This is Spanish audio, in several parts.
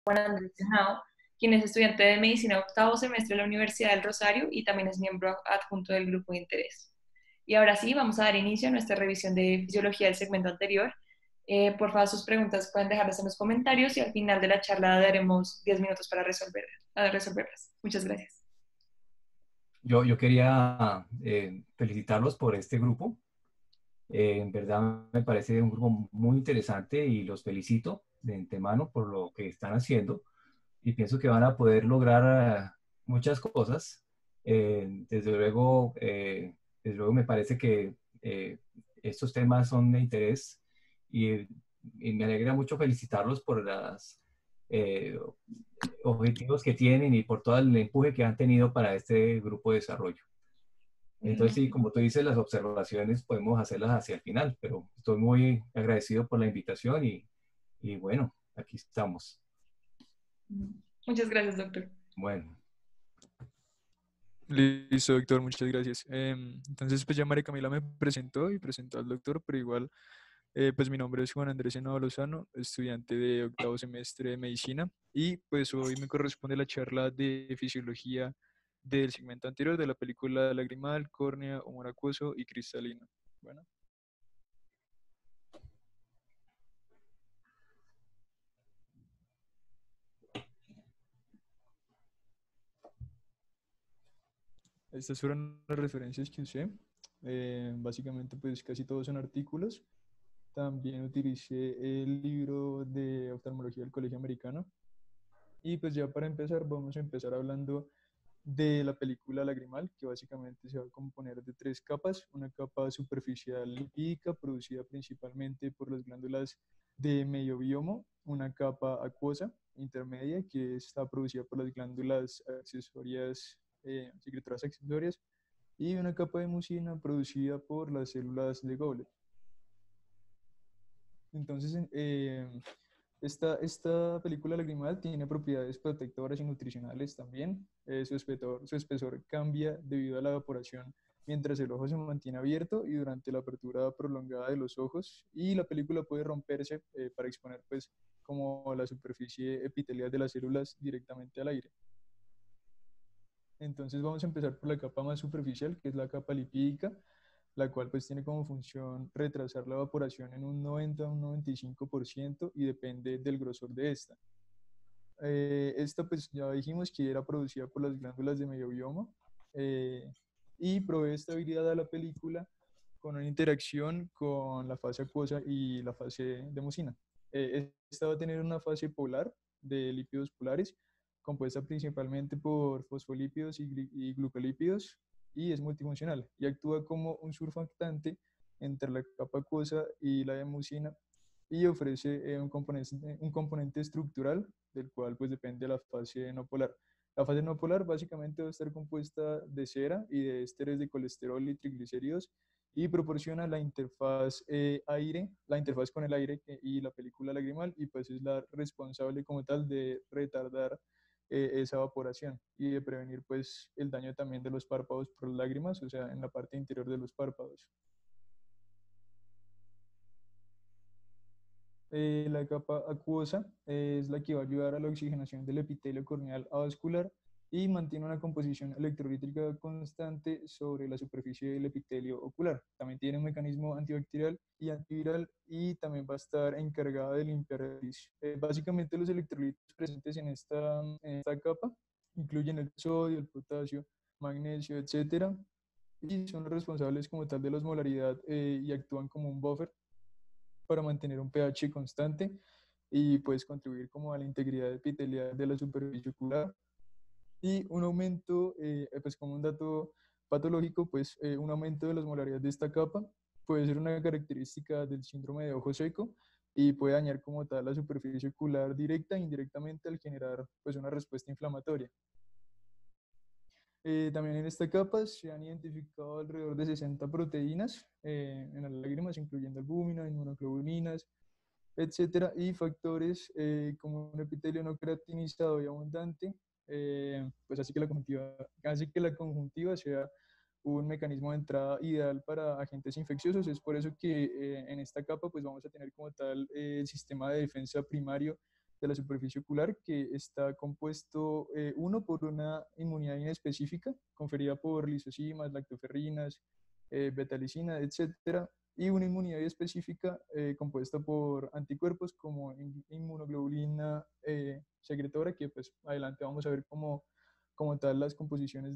Juan Andrés Henao, quien es estudiante de medicina de octavo semestre de la Universidad del Rosario y también es miembro adjunto del grupo de interés. Y ahora sí, vamos a dar inicio a nuestra revisión de fisiología del segmento anterior. Por favor, sus preguntas pueden dejarlas en los comentarios y al final de la charla daremos 10 minutos para resolverlas. Muchas gracias. Yo quería felicitarlos por este grupo. En verdad me parece un grupo muy interesante y los felicito de antemano por lo que están haciendo y pienso que van a poder lograr muchas cosas. Desde luego me parece que estos temas son de interés y, y me alegra mucho felicitarlos por los objetivos que tienen y por todo el empuje que han tenido para este grupo de desarrollo. Entonces, sí, como tú dices, las observaciones podemos hacerlas hacia el final, pero estoy muy agradecido por la invitación y bueno, aquí estamos. Muchas gracias, doctor. Bueno, Listo, doctor, muchas gracias. Entonces, pues ya María Camila me presentó y presentó al doctor, pero igual, pues mi nombre es Juan Andrés Henao Lozano, estudiante de octavo semestre de medicina, y pues hoy me corresponde la charla de fisiología del segmento anterior de la película Lagrimal, Córnea, Humor acuoso y Cristalino. Bueno. Estas fueron las referencias que usé. Básicamente, pues casi todos son artículos. También utilicé el libro de oftalmología del Colegio Americano. Y pues ya para empezar, vamos a empezar hablando de la película Lagrimal, que básicamente se va a componer de tres capas. Una capa superficial lipídica, producida principalmente por las glándulas de meiobiomo. Una capa acuosa intermedia, que está producida por las glándulas accesorias, secretoras accesorias. Y una capa de mucina producida por las células de Goblet. Entonces, esta película lagrimal tiene propiedades protectoras y nutricionales también. Su espesor cambia debido a la evaporación mientras el ojo se mantiene abierto y durante la apertura prolongada de los ojos. Y la película puede romperse para exponer pues como la superficie epitelial de las células directamente al aire. Entonces vamos a empezar por la capa más superficial, que es la capa lipídica, la cual pues tiene como función retrasar la evaporación en un 90 a un 95% y depende del grosor de esta. Esta pues ya dijimos que era producida por las glándulas de meiobioma y provee estabilidad a la película con una interacción con la fase acuosa y la fase de mucina. Esta va a tener una fase polar de lípidos polares compuesta principalmente por fosfolípidos y glucolípidos y es multifuncional y actúa como un surfactante entre la capa acuosa y la de mucina y ofrece un componente estructural del cual pues depende la fase no polar. La fase no polar básicamente va a estar compuesta de cera y de ésteres de colesterol y triglicéridos y proporciona la interfaz la interfaz con el aire y la película lagrimal y pues es la responsable como tal de retardar esa evaporación y de prevenir pues el daño también de los párpados por lágrimas, o sea, en la parte interior de los párpados. La capa acuosa es la que va a ayudar a la oxigenación del epitelio corneal avascular y mantiene una composición electrolítica constante sobre la superficie del epitelio ocular. También tiene un mecanismo antibacterial y antiviral y también va a estar encargada de limpiar el iris. Básicamente los electrolitos presentes en esta capa incluyen el sodio, el potasio, magnesio, etcétera, y son los responsables como tal de la osmolaridad y actúan como un buffer para mantener un pH constante y pues contribuir como a la integridad epitelial de la superficie ocular. Y un aumento, pues como un dato patológico, pues un aumento de la osmolaridad de esta capa puede ser una característica del síndrome de ojo seco y puede dañar como tal la superficie ocular directa e indirectamente al generar pues una respuesta inflamatoria. También en esta capa se han identificado alrededor de 60 proteínas en las lágrimas, incluyendo albúmina, inmunoglobulinas, etcétera, y factores como un epitelio no queratinizado y abundante, pues hace que la conjuntiva sea un mecanismo de entrada ideal para agentes infecciosos. Es por eso que en esta capa pues vamos a tener como tal el sistema de defensa primario de la superficie ocular, que está compuesto, uno, por una inmunidad inespecífica conferida por lisocimas, lactoferrinas, betalicina, etcétera, y una inmunidad específica compuesta por anticuerpos como inmunoglobulina secretora, que pues adelante vamos a ver como tal las composiciones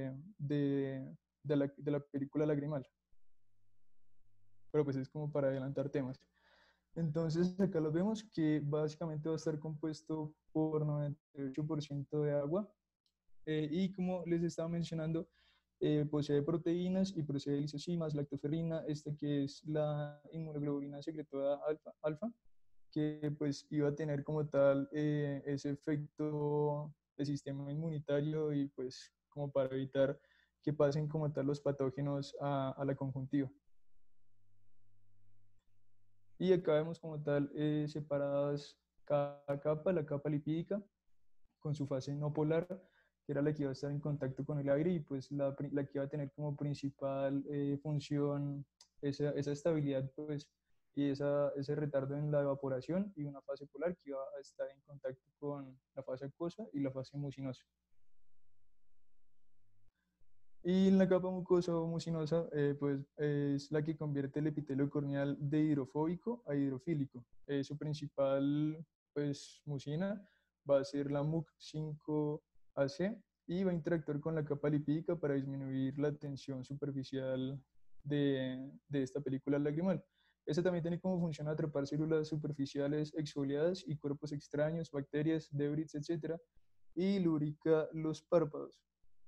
de la película lagrimal. Pero pues es como para adelantar temas. Entonces acá lo vemos que básicamente va a estar compuesto por 98% de agua, y como les estaba mencionando, posee proteínas y posee lisocimas, lactoferrina, esta que es la inmunoglobulina secretora alfa, que pues iba a tener como tal ese efecto de sistema inmunitario y pues como para evitar que pasen como tal los patógenos a la conjuntiva. Y acá vemos como tal separadas cada capa, la capa lipídica con su fase no polar, que era la que iba a estar en contacto con el aire y pues la que iba a tener como principal función esa estabilidad pues y ese retardo en la evaporación, y una fase polar que iba a estar en contacto con la fase acuosa y la fase mucinosa. Y en la capa mucosa o mucinosa, pues es la que convierte el epitelio corneal de hidrofóbico a hidrofílico. Su principal pues, mucina va a ser la MUC5AC y va a interactuar con la capa lipídica para disminuir la tensión superficial de esta película lagrimal. Esta también tiene como función atrapar células superficiales exfoliadas y cuerpos extraños, bacterias, debris, etc. Y lubrica los párpados.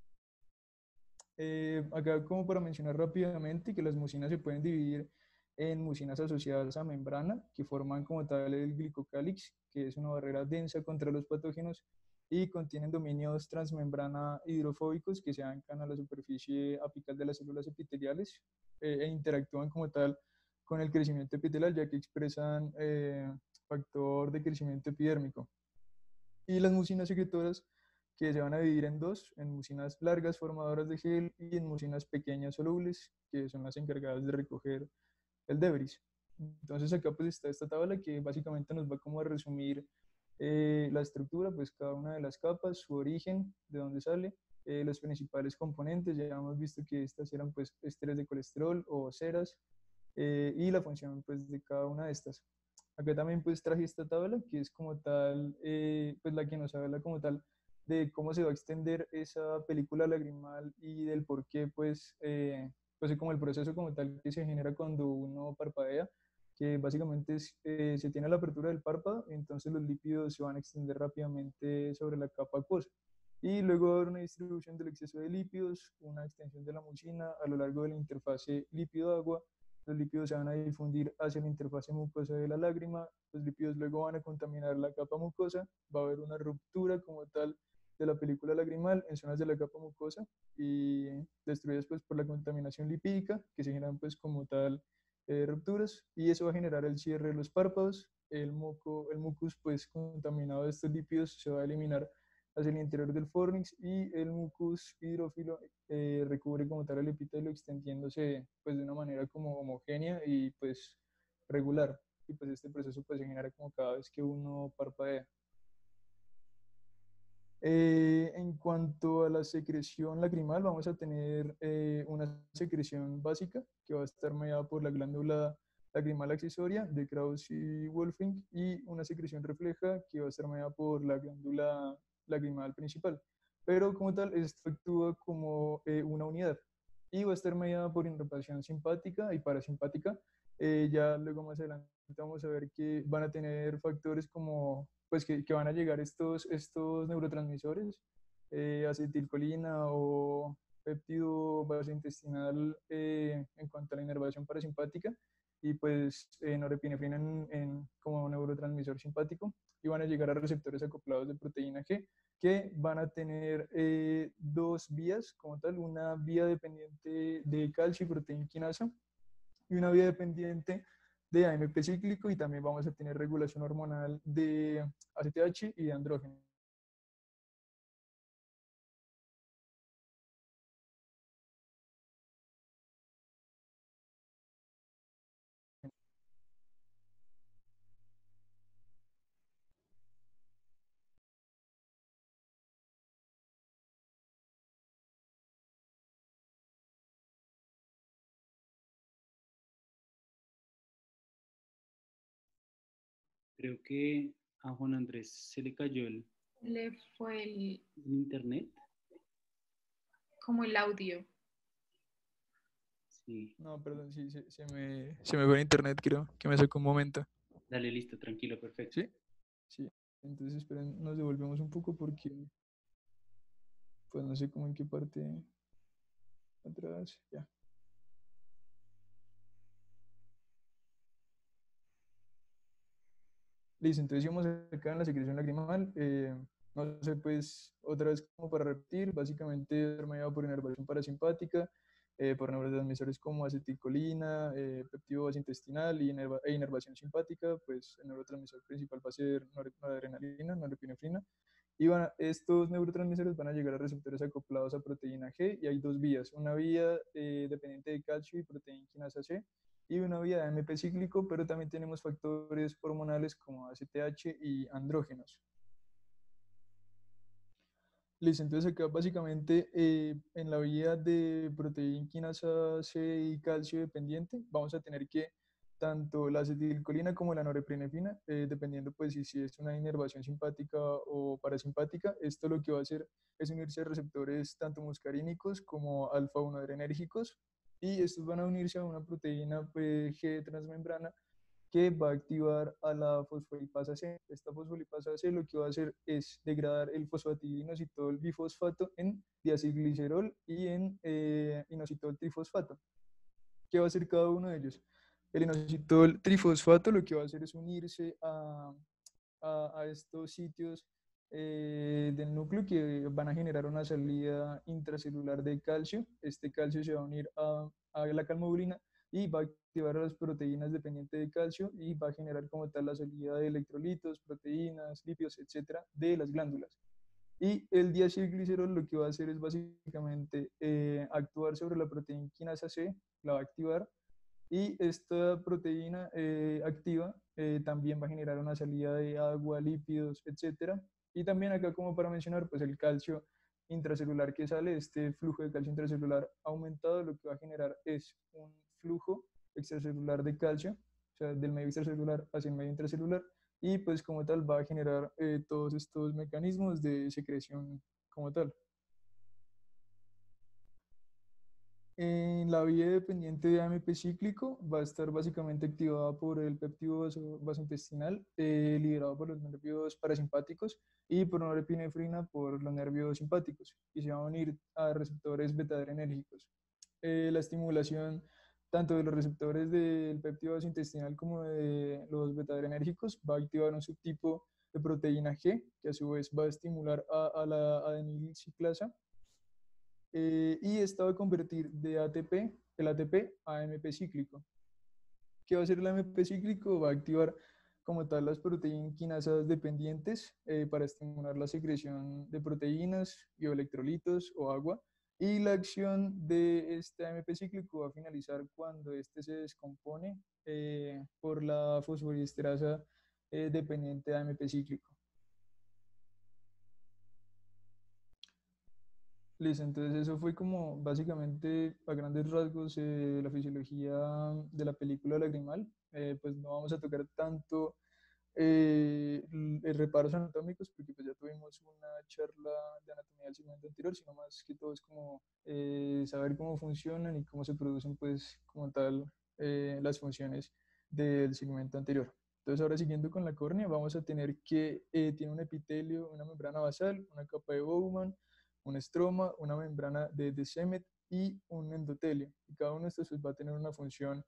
Acá como para mencionar rápidamente que las mucinas se pueden dividir en mucinas asociadas a membrana, que forman como tal el glicocálix, que es una barrera densa contra los patógenos, y contienen dominios transmembrana hidrofóbicos que se anclan a la superficie apical de las células epiteliales e interactúan como tal con el crecimiento epitelial, ya que expresan factor de crecimiento epidérmico. Y las mucinas secretoras, que se van a dividir en dos, en mucinas largas formadoras de gel y en mucinas pequeñas solubles, que son las encargadas de recoger el debris. Entonces acá pues está esta tabla que básicamente nos va como a resumir la estructura, pues cada una de las capas, su origen, de dónde sale, los principales componentes. Ya hemos visto que estas eran pues esteres de colesterol o ceras, y la función pues de cada una de estas. Acá también pues traje esta tabla que es como tal, pues la que nos habla como tal de cómo se va a extender esa película lagrimal y del por qué pues como el proceso como tal que se genera cuando uno parpadea, que básicamente se tiene la apertura del párpado, entonces los lípidos se van a extender rápidamente sobre la capa acuosa. Y luego va a haber una distribución del exceso de lípidos, una extensión de la mucina a lo largo de la interfase lípido-agua. Los lípidos se van a difundir hacia la interfase mucosa de la lágrima, los lípidos luego van a contaminar la capa mucosa, va a haber una ruptura como tal de la película lagrimal en zonas de la capa mucosa y destruidas pues por la contaminación lipídica, que se generan pues como tal rupturas, y eso va a generar el cierre de los párpados. El mucus pues contaminado de estos lípidos se va a eliminar hacia el interior del fornix, y el mucus hidrófilo recubre como tal el epitelio, extendiéndose pues de una manera como homogénea y pues regular, y pues este proceso pues se genera como cada vez que uno parpadea. En cuanto a la secreción lagrimal, vamos a tener una secreción básica que va a estar mediada por la glándula lagrimal accesoria de Krauss y Wolfing, y una secreción refleja que va a estar mediada por la glándula lagrimal principal. Pero como tal, esto actúa como una unidad y va a estar mediada por inervación simpática y parasimpática. Ya luego más adelante vamos a ver que van a tener factores como pues que van a llegar estos neurotransmisores, acetilcolina o péptido vasointestinal en cuanto a la inervación parasimpática, y pues norepinefrina como neurotransmisor simpático, y van a llegar a receptores acoplados de proteína G, que van a tener dos vías como tal, una vía dependiente de calcio y proteína quinasa, y una vía dependiente de AMP cíclico, y también vamos a tener regulación hormonal de ACTH y de andrógeno. Creo que a Juan Andrés se le cayó Le fue el internet. como el audio. Sí. No, perdón, sí, se me fue el internet, creo, que me sacó un momento. Dale, listo, tranquilo, perfecto. ¿Sí? Sí. Entonces, esperen, nos devolvemos un poco porque, pues no sé cómo en qué parte atrás, ya. Listo, entonces íbamos acá en la secreción lagrimal. No sé, pues otra vez como para repetir, básicamente es mediado por inervación parasimpática, por neurotransmisores como acetilcolina, péptido base intestinal e inervación simpática, pues el neurotransmisor principal va a ser noradrenalina, norepinefrina. Y estos neurotransmisores van a llegar a receptores acoplados a proteína G y hay dos vías, una vía dependiente de calcio y proteína quinasa C y una vía de AMP cíclico, pero también tenemos factores hormonales como ACTH y andrógenos. Listo, entonces acá básicamente en la vía de proteína quinasa C y calcio dependiente vamos a tener que tanto la acetilcolina como la norepinefrina, dependiendo pues si es una inervación simpática o parasimpática, esto lo que va a hacer es unirse a receptores tanto muscarínicos como alfa-1 adrenérgicos y estos van a unirse a una proteína pues, G transmembrana que va a activar a la fosfolipasa C. Esta fosfolipasa C lo que va a hacer es degradar el fosfatidinoinositol bifosfato en diacilglicerol y en inositol trifosfato. ¿Qué va a hacer cada uno de ellos? El inositol trifosfato lo que va a hacer es unirse a estos sitios del núcleo que van a generar una salida intracelular de calcio. Este calcio se va a unir a la calmodulina y va a activar a las proteínas dependientes de calcio y va a generar como tal la salida de electrolitos, proteínas, lípidos, etcétera, de las glándulas. Y el diacilglicerol lo que va a hacer es básicamente actuar sobre la proteína quinasa C, la va a activar y esta proteína activa también va a generar una salida de agua, lípidos, etcétera. Y también acá como para mencionar, pues el calcio intracelular que sale, este flujo de calcio intracelular aumentado, lo que va a generar es un flujo extracelular de calcio, o sea, del medio extracelular hacia el medio intracelular, y pues como tal va a generar todos estos mecanismos de secreción como tal. En la vía dependiente de AMP cíclico va a estar básicamente activada por el péptido vasointestinal, liderado por los nervios parasimpáticos y por norepinefrina por los nervios simpáticos y se va a unir a receptores beta-adrenérgicos. La estimulación tanto de los receptores del péptido vasointestinal como de los beta-adrenérgicos va a activar un subtipo de proteína G que a su vez va a estimular a la adenilciclasa y esta va a convertir de ATP, el ATP a AMP cíclico. ¿Qué va a hacer el AMP cíclico? Va a activar como tal las proteínas quinasas dependientes para estimular la secreción de proteínas, bioelectrolitos o agua. Y la acción de este AMP cíclico va a finalizar cuando este se descompone por la fosfodiesterasa dependiente de AMP cíclico. Listo, entonces eso fue como básicamente a grandes rasgos la fisiología de la película Lagrimal. Pues no vamos a tocar tanto reparos anatómicos porque pues ya tuvimos una charla de anatomía del segmento anterior, sino más que todo es como saber cómo funcionan y cómo se producen pues como tal las funciones del segmento anterior. Entonces ahora siguiendo con la córnea vamos a tener que tiene un epitelio, una membrana basal, una capa de Bowman, un estroma, una membrana de Descemet y un endotelio. Y cada uno de estos pues, va a tener una función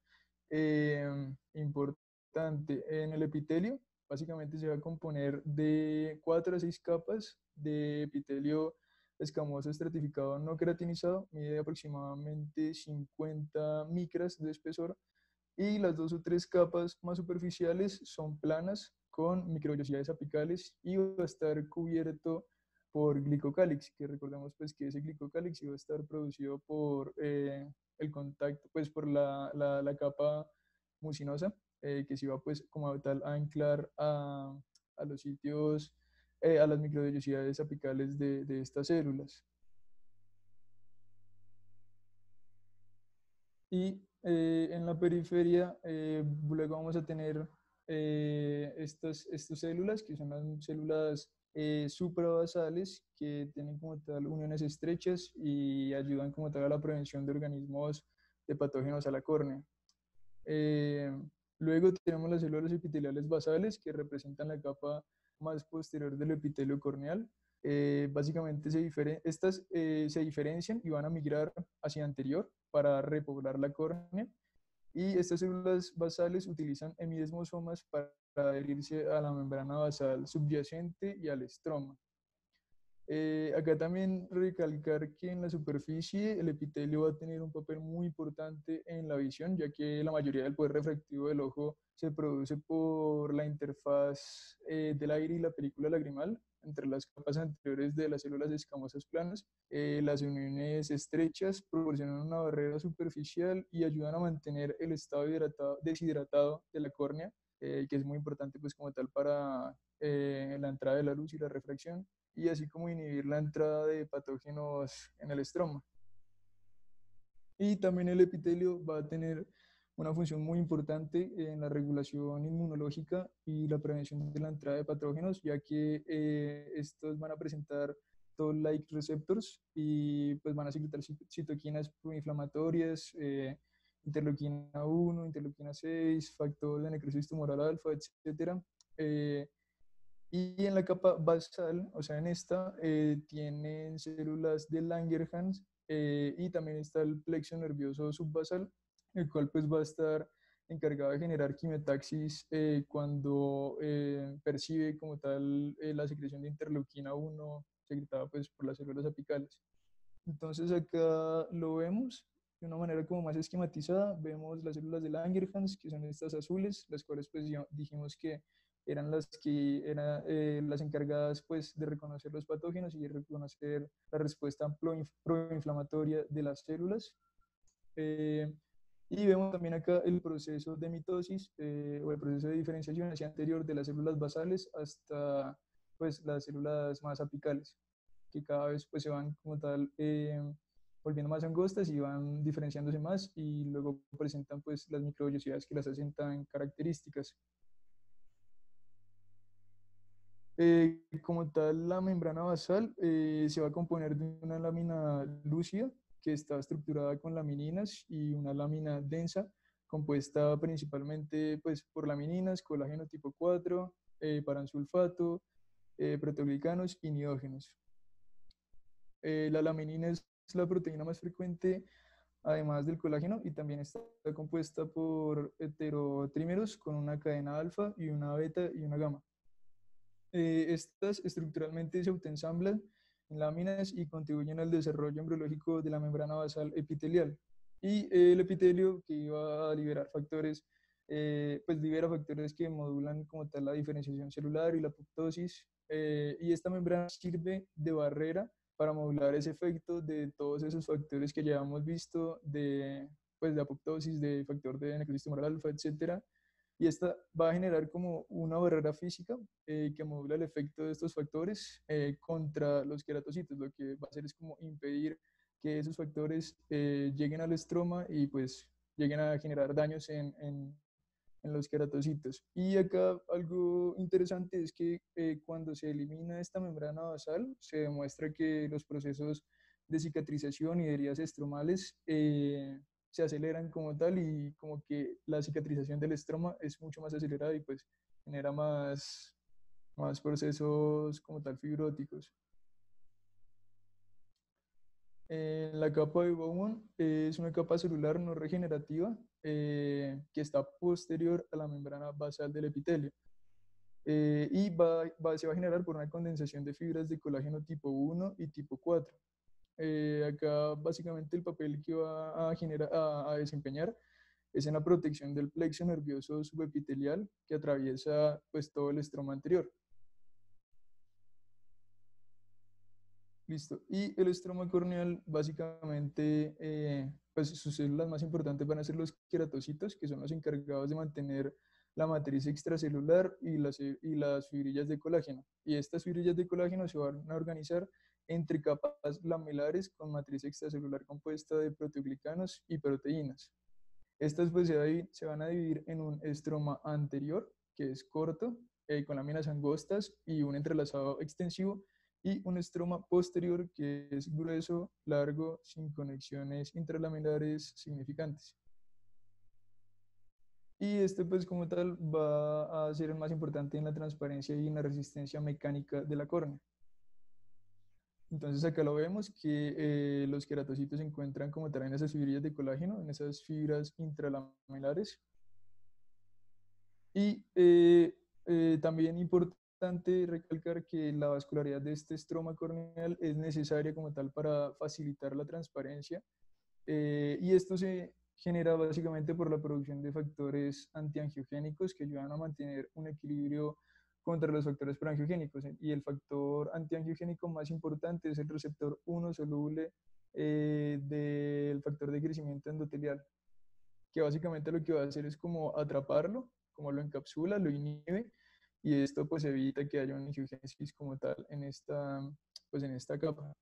importante. En el epitelio, básicamente se va a componer de 4 a 6 capas de epitelio escamoso estratificado no queratinizado, mide aproximadamente 50 micras de espesor, y las 2 o 3 capas más superficiales son planas con microvellosidades apicales y va a estar cubierto por glicocálix, que recordemos pues que ese glicocálix iba a estar producido por el contacto, pues por la capa mucinosa, que se iba pues como tal a anclar a los sitios, a las microvellosidades apicales de estas células. Y en la periferia luego vamos a tener estas células, que son las células suprabasales, que tienen como tal uniones estrechas y ayudan como tal a la prevención de organismos de patógenos a la córnea. Eh, Luego tenemos las células epiteliales basales, que representan la capa más posterior del epitelio corneal. Básicamente estas se diferencian y van a migrar hacia anterior para repoblar la córnea. Y estas células basales utilizan hemidesmosomas para adherirse a la membrana basal subyacente y al estroma. Acá también recalcar que en la superficie el epitelio va a tener un papel muy importante en la visión, ya que la mayoría del poder refractivo del ojo se produce por la interfaz del aire y la película lagrimal entre las capas anteriores de las células escamosas planas. Las uniones estrechas proporcionan una barrera superficial y ayudan a mantener el estado deshidratado de la córnea, que es muy importante pues como tal para la entrada de la luz y la refracción, y así como inhibir la entrada de patógenos en el estroma. Y también el epitelio va a tener una función muy importante en la regulación inmunológica y la prevención de la entrada de patógenos, ya que estos van a presentar toll-like receptors y pues van a secretar citoquinas proinflamatorias, interleuquina 1, interleuquina 6, factor de necrosis tumoral alfa, etc. Y en la capa basal, o sea, en esta, tienen células de Langerhans, y también está el plexo nervioso subbasal, el cual pues va a estar encargado de generar quimiotaxis cuando percibe como tal la secreción de interleuquina 1 secretada pues por las células apicales. Entonces acá lo vemos de una manera como más esquematizada. Vemos las células de Langerhans, que son estas azules, las cuales pues dijimos que eran las encargadas pues de reconocer los patógenos y de reconocer la respuesta proinflamatoria de las células. Y vemos también acá el proceso de mitosis o el proceso de diferenciación hacia anterior de las células basales hasta pues las células más apicales, que cada vez pues se van como tal volviendo más angostas y van diferenciándose más, y luego presentan pues las microvellosidades que las hacen tan características. Como tal, la membrana basal se va a componer de una lámina lúcida que está estructurada con lamininas y una lámina densa compuesta principalmente pues, por lamininas, colágeno tipo 4, paransulfato, proteoglicanos y nidógenos. La laminina es la proteína más frecuente además del colágeno, y también está compuesta por heterotrímeros con una cadena alfa y una beta y una gamma. Estas estructuralmente se autoensamblan en láminas y contribuyen al desarrollo embriológico de la membrana basal epitelial. Y el epitelio, que iba a liberar factores, pues libera factores que modulan como tal la diferenciación celular y la apoptosis, y esta membrana sirve de barrera para modular ese efecto de todos esos factores que ya hemos visto, pues, de apoptosis, de factor de necrosis tumoral alfa, etcétera. Y esta va a generar como una barrera física que modula el efecto de estos factores contra los queratocitos. Lo que va a hacer es como impedir que esos factores lleguen al estroma y pues lleguen a generar daños en los queratocitos. Y acá algo interesante es que cuando se elimina esta membrana basal, se demuestra que los procesos de cicatrización y de heridas estromales se aceleran como tal, y como que la cicatrización del estroma es mucho más acelerada y pues genera más procesos como tal fibróticos. La capa de Bowman es una capa celular no regenerativa que está posterior a la membrana basal del epitelio, y se va a generar por una condensación de fibras de colágeno tipo 1 y tipo 4. Acá básicamente el papel que va a desempeñar es en la protección del plexo nervioso subepitelial que atraviesa pues todo el estroma anterior. Listo. Y el estroma corneal, básicamente, pues sus células más importantes van a ser los queratocitos, que son los encargados de mantener la matriz extracelular y las fibrillas de colágeno. Y estas fibrillas de colágeno se van a organizar entre capas lamelares con matriz extracelular compuesta de proteoglicanos y proteínas. Estas pues se van a dividir en un estroma anterior, que es corto, con láminas angostas y un entrelazado extensivo, y un estroma posterior que es grueso, largo, sin conexiones intralaminares significantes. Y este pues como tal va a ser el más importante en la transparencia y en la resistencia mecánica de la córnea. Entonces acá lo vemos que los queratocitos se encuentran como tal en esas fibrillas de colágeno, en esas fibras intralaminares. Y también importante recalcar que la vascularidad de este estroma corneal es necesaria como tal para facilitar la transparencia, y esto se genera básicamente por la producción de factores antiangiogénicos que ayudan a mantener un equilibrio contra los factores proangiogénicos. Y el factor antiangiogénico más importante es el receptor 1 soluble del factor de crecimiento endotelial, que básicamente lo que va a hacer es como atraparlo, como lo encapsula, lo inhibe, y esto pues evita que haya una angiogénesis como tal pues en esta capa.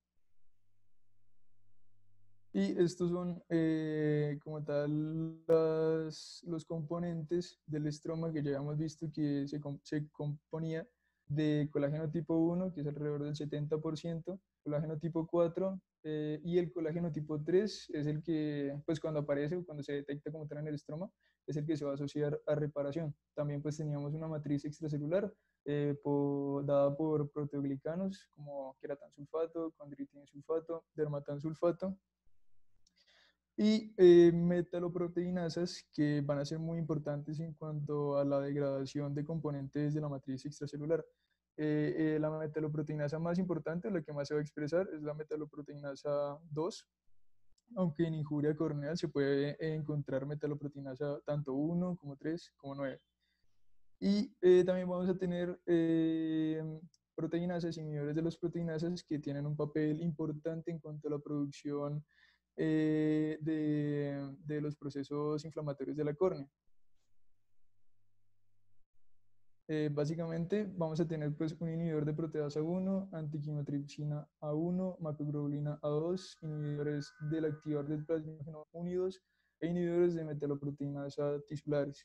Y estos son como tal los componentes del estroma que ya hemos visto que se componía de colágeno tipo 1, que es alrededor del 70%, colágeno tipo 4, y el colágeno tipo 3 es el que, pues cuando aparece o cuando se detecta como tal en el estroma, es el que se va a asociar a reparación. También pues teníamos una matriz extracelular dada por proteoglicanos como queratansulfato, condroitinsulfato, dermatansulfato, y metaloproteinasas que van a ser muy importantes en cuanto a la degradación de componentes de la matriz extracelular. La metaloproteinasa más importante, la que más se va a expresar, es la metaloproteinasa 2, aunque en injuria corneal se puede encontrar metaloproteinasa tanto 1 como 3 como 9. Y también vamos a tener proteinasas, inhibidores de las proteinasas que tienen un papel importante en cuanto a la producción de los procesos inflamatorios de la córnea. Básicamente vamos a tener pues un inhibidor de proteasa 1, antiquimotripsina A1, macroglobulina A2, inhibidores del activador del plasmógeno unidos e inhibidores de metaloproteinasa tisulares.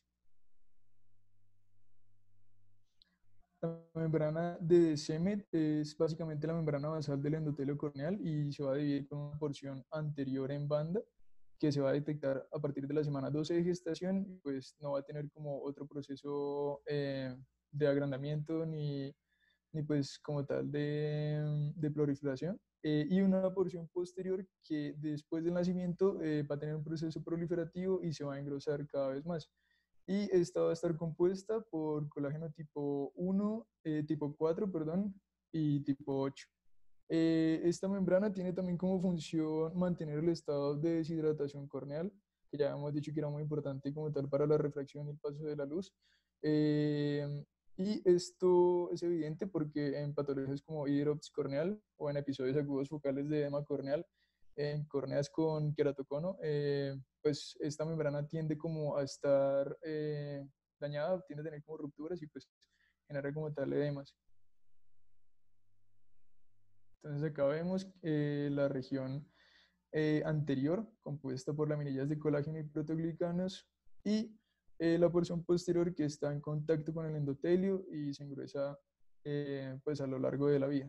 La membrana de Semet es básicamente la membrana basal del endotelio corneal y se va a dividir con una porción anterior en banda que se va a detectar a partir de la semana 12 de gestación, y pues no va a tener como otro proceso de agrandamiento ni pues como tal de proliferación. Y una porción posterior que después del nacimiento va a tener un proceso proliferativo y se va a engrosar cada vez más. Y esta va a estar compuesta por colágeno tipo 1, tipo 4, perdón, y tipo 8. Esta membrana tiene también como función mantener el estado de deshidratación corneal, que ya hemos dicho que era muy importante como tal para la refracción y el paso de la luz. Y esto es evidente porque en patologías como hidrops corneal o en episodios agudos focales de edema corneal, en córneas con queratocono, pues esta membrana tiende como a estar dañada, tiende a tener como rupturas y pues genera como tal edemas. Entonces acá vemos la región anterior, compuesta por laminillas de colágeno y proteoglicanos, y la porción posterior que está en contacto con el endotelio y se engruesa pues a lo largo de la vida.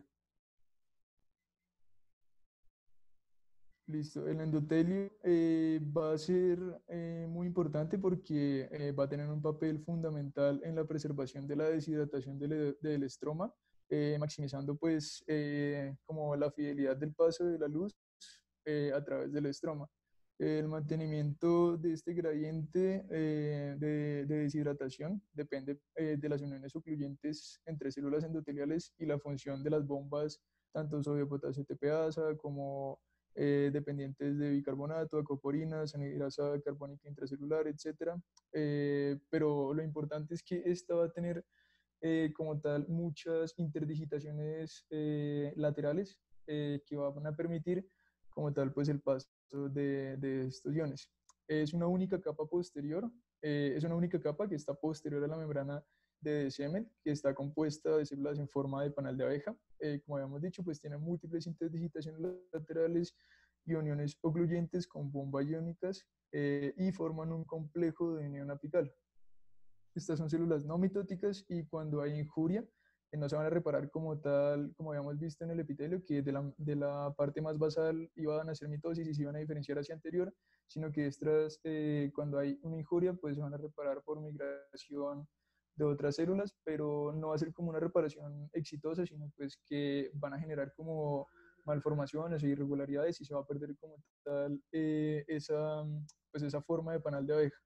Listo, el endotelio va a ser muy importante porque va a tener un papel fundamental en la preservación de la deshidratación del estroma, maximizando pues como la fidelidad del paso de la luz a través del estroma. El mantenimiento de este gradiente de deshidratación depende de las uniones ocluyentes entre células endoteliales y la función de las bombas, tanto sodio-potasio TPasa como dependientes de bicarbonato, acoporinas, anhidrasa carbónica intracelular, etc. Pero lo importante es que esta va a tener como tal muchas interdigitaciones laterales que van a permitir como tal pues el paso de estos iones. Es una única capa posterior, es una única capa que está posterior a la membrana de Semet, que está compuesta de células en forma de panal de abeja. Como habíamos dicho, pues tiene múltiples interdigitaciones laterales y uniones ocluyentes con bombas iónicas y forman un complejo de unión apical. Estas son células no mitóticas y cuando hay injuria, no se van a reparar como tal, como habíamos visto en el epitelio, que de la parte más basal iban a hacer mitosis y se iban a diferenciar hacia anterior, sino que estas, cuando hay una injuria, pues se van a reparar por migración de otras células, pero no va a ser como una reparación exitosa, sino pues que van a generar como malformaciones e irregularidades y se va a perder como tal pues esa forma de panal de abeja.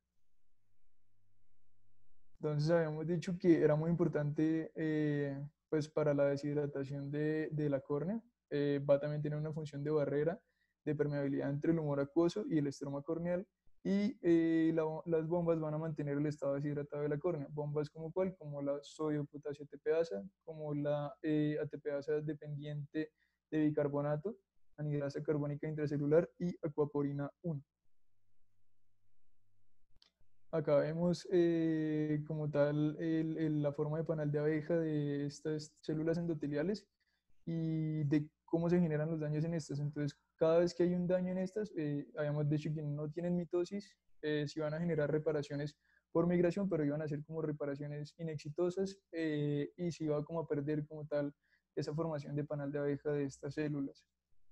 Entonces habíamos dicho que era muy importante pues para la deshidratación de la córnea. Va a también tener una función de barrera de permeabilidad entre el humor acuoso y el estroma corneal. Y las bombas van a mantener el estado deshidratado de la córnea. Bombas como cuál, como la sodio-potasio ATPasa, como la ATPasa dependiente de bicarbonato, anhidrasa carbónica intracelular y aquaporina 1. Acá vemos como tal la forma de panal de abeja de estas células endoteliales y de cómo se generan los daños en estas. Entonces, cada vez que hay un daño en estas, habíamos dicho que no tienen mitosis, sí van a generar reparaciones por migración, pero iban a ser como reparaciones inexitosas y se iba como a perder como tal esa formación de panal de abeja de estas células.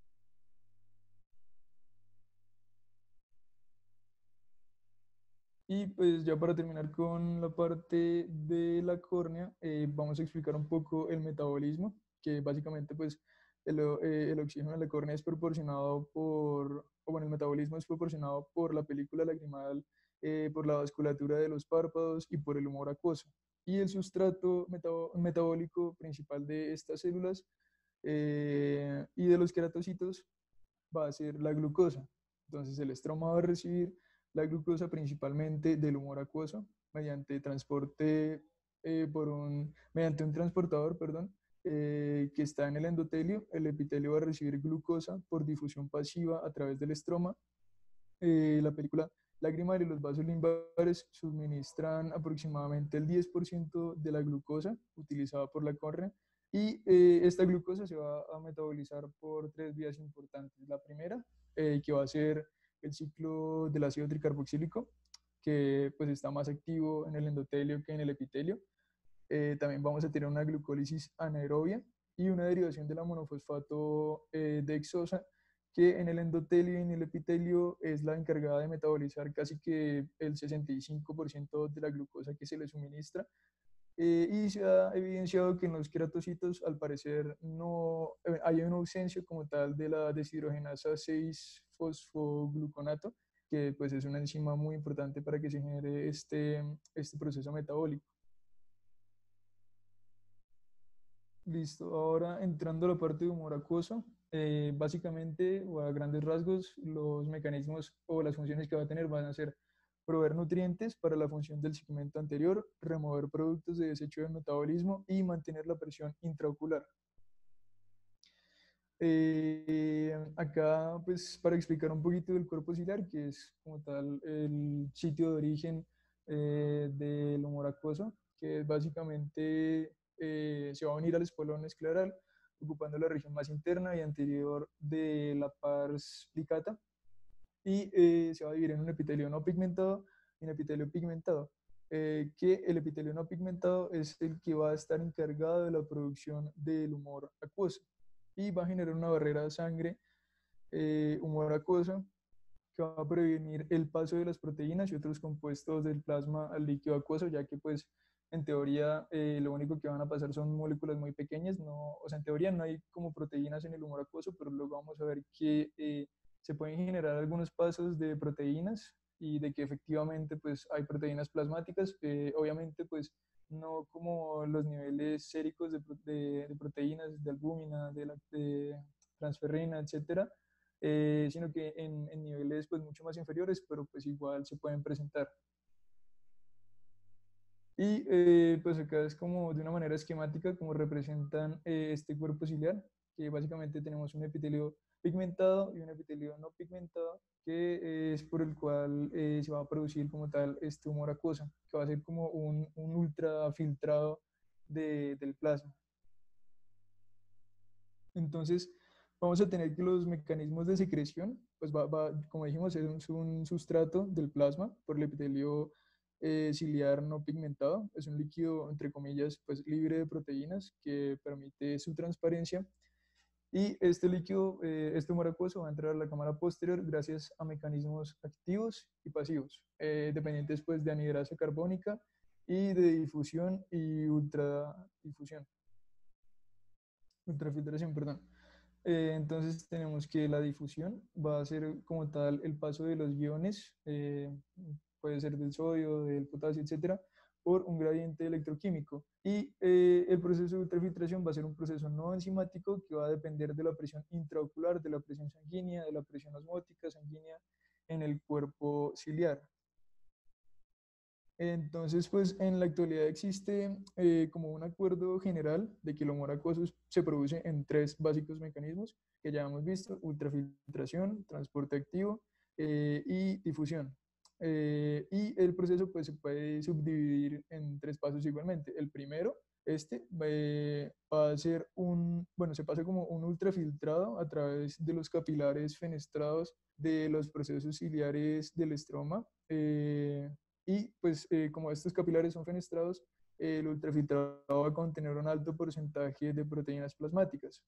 Y pues ya para terminar con la parte de la córnea, vamos a explicar un poco el metabolismo, que básicamente pues el oxígeno de la córnea es proporcionado o bueno, el metabolismo es proporcionado por la película lagrimal, por la vasculatura de los párpados y por el humor acuoso. Y el sustrato metabólico principal de estas células y de los queratocitos va a ser la glucosa. Entonces el estroma va a recibir la glucosa principalmente del humor acuoso mediante transporte mediante un transportador, perdón, que está en el endotelio. El epitelio va a recibir glucosa por difusión pasiva a través del estroma. La película lagrimal y los vasos limbares suministran aproximadamente el 10% de la glucosa utilizada por la córnea y esta glucosa se va a metabolizar por 3 vías importantes. La primera, que va a ser el ciclo del ácido tricarboxílico, que pues está más activo en el endotelio que en el epitelio. También vamos a tener una glucólisis anaerobia y una derivación de la monofosfato dexosa, que en el endotelio y en el epitelio es la encargada de metabolizar casi que el 65% de la glucosa que se le suministra. Y se ha evidenciado que en los queratocitos, al parecer, no hay una ausencia como tal de la deshidrogenasa 6-fosfogluconato, que pues es una enzima muy importante para que se genere este proceso metabólico. Listo, ahora entrando a la parte de humor acuoso, básicamente o a grandes rasgos los mecanismos o las funciones que va a tener van a ser proveer nutrientes para la función del segmento anterior, remover productos de desecho del metabolismo y mantener la presión intraocular. Acá, pues, para explicar un poquito del cuerpo ciliar, que es como tal el sitio de origen del humor acuoso, que es básicamente se va a unir al espolón escleral, ocupando la región más interna y anterior de la pars plicata, y se va a dividir en un epitelio no pigmentado y un epitelio pigmentado. Que el epitelio no pigmentado es el que va a estar encargado de la producción del humor acuoso y va a generar una barrera de sangre humor acuoso que va a prevenir el paso de las proteínas y otros compuestos del plasma al líquido acuoso, ya que pues en teoría lo único que van a pasar son moléculas muy pequeñas, no, o sea, en teoría no hay como proteínas en el humor acuoso, pero luego vamos a ver que se pueden generar algunos pasos de proteínas y de que efectivamente pues hay proteínas plasmáticas, obviamente pues no como los niveles séricos de proteínas, de albúmina, de transferrina, etcétera, sino que en niveles pues mucho más inferiores, pero pues igual se pueden presentar. Y pues acá es como de una manera esquemática como representan este cuerpo ciliar, que básicamente tenemos un epitelio pigmentado y un epitelio no pigmentado, que es por el cual se va a producir como tal este humor acuoso, que va a ser como un ultrafiltrado del plasma. Entonces, vamos a tener que los mecanismos de secreción, pues como dijimos, es un sustrato del plasma por el epitelio ciliar no pigmentado. Es un líquido, entre comillas, pues libre de proteínas que permite su transparencia. Y este líquido, este humor acuoso va a entrar a la cámara posterior gracias a mecanismos activos y pasivos, dependientes pues de anidrasa carbónica y de difusión y ultrafiltración, perdón. Entonces tenemos que la difusión va a ser como tal el paso de los iones, puede ser del sodio, del potasio, etcétera, por un gradiente electroquímico. Y el proceso de ultrafiltración va a ser un proceso no enzimático que va a depender de la presión intraocular, de la presión sanguínea, de la presión osmótica sanguínea en el cuerpo ciliar. Entonces, pues en la actualidad existe como un acuerdo general de que el humor acuoso se produce en tres básicos mecanismos que ya hemos visto: ultrafiltración, transporte activo y difusión. Y el proceso pues se puede subdividir en tres pasos igualmente. El primero, va a ser bueno, se pasa como un ultrafiltrado a través de los capilares fenestrados de los procesos ciliares del estroma. Y pues como estos capilares son fenestrados, el ultrafiltrado va a contener un alto porcentaje de proteínas plasmáticas.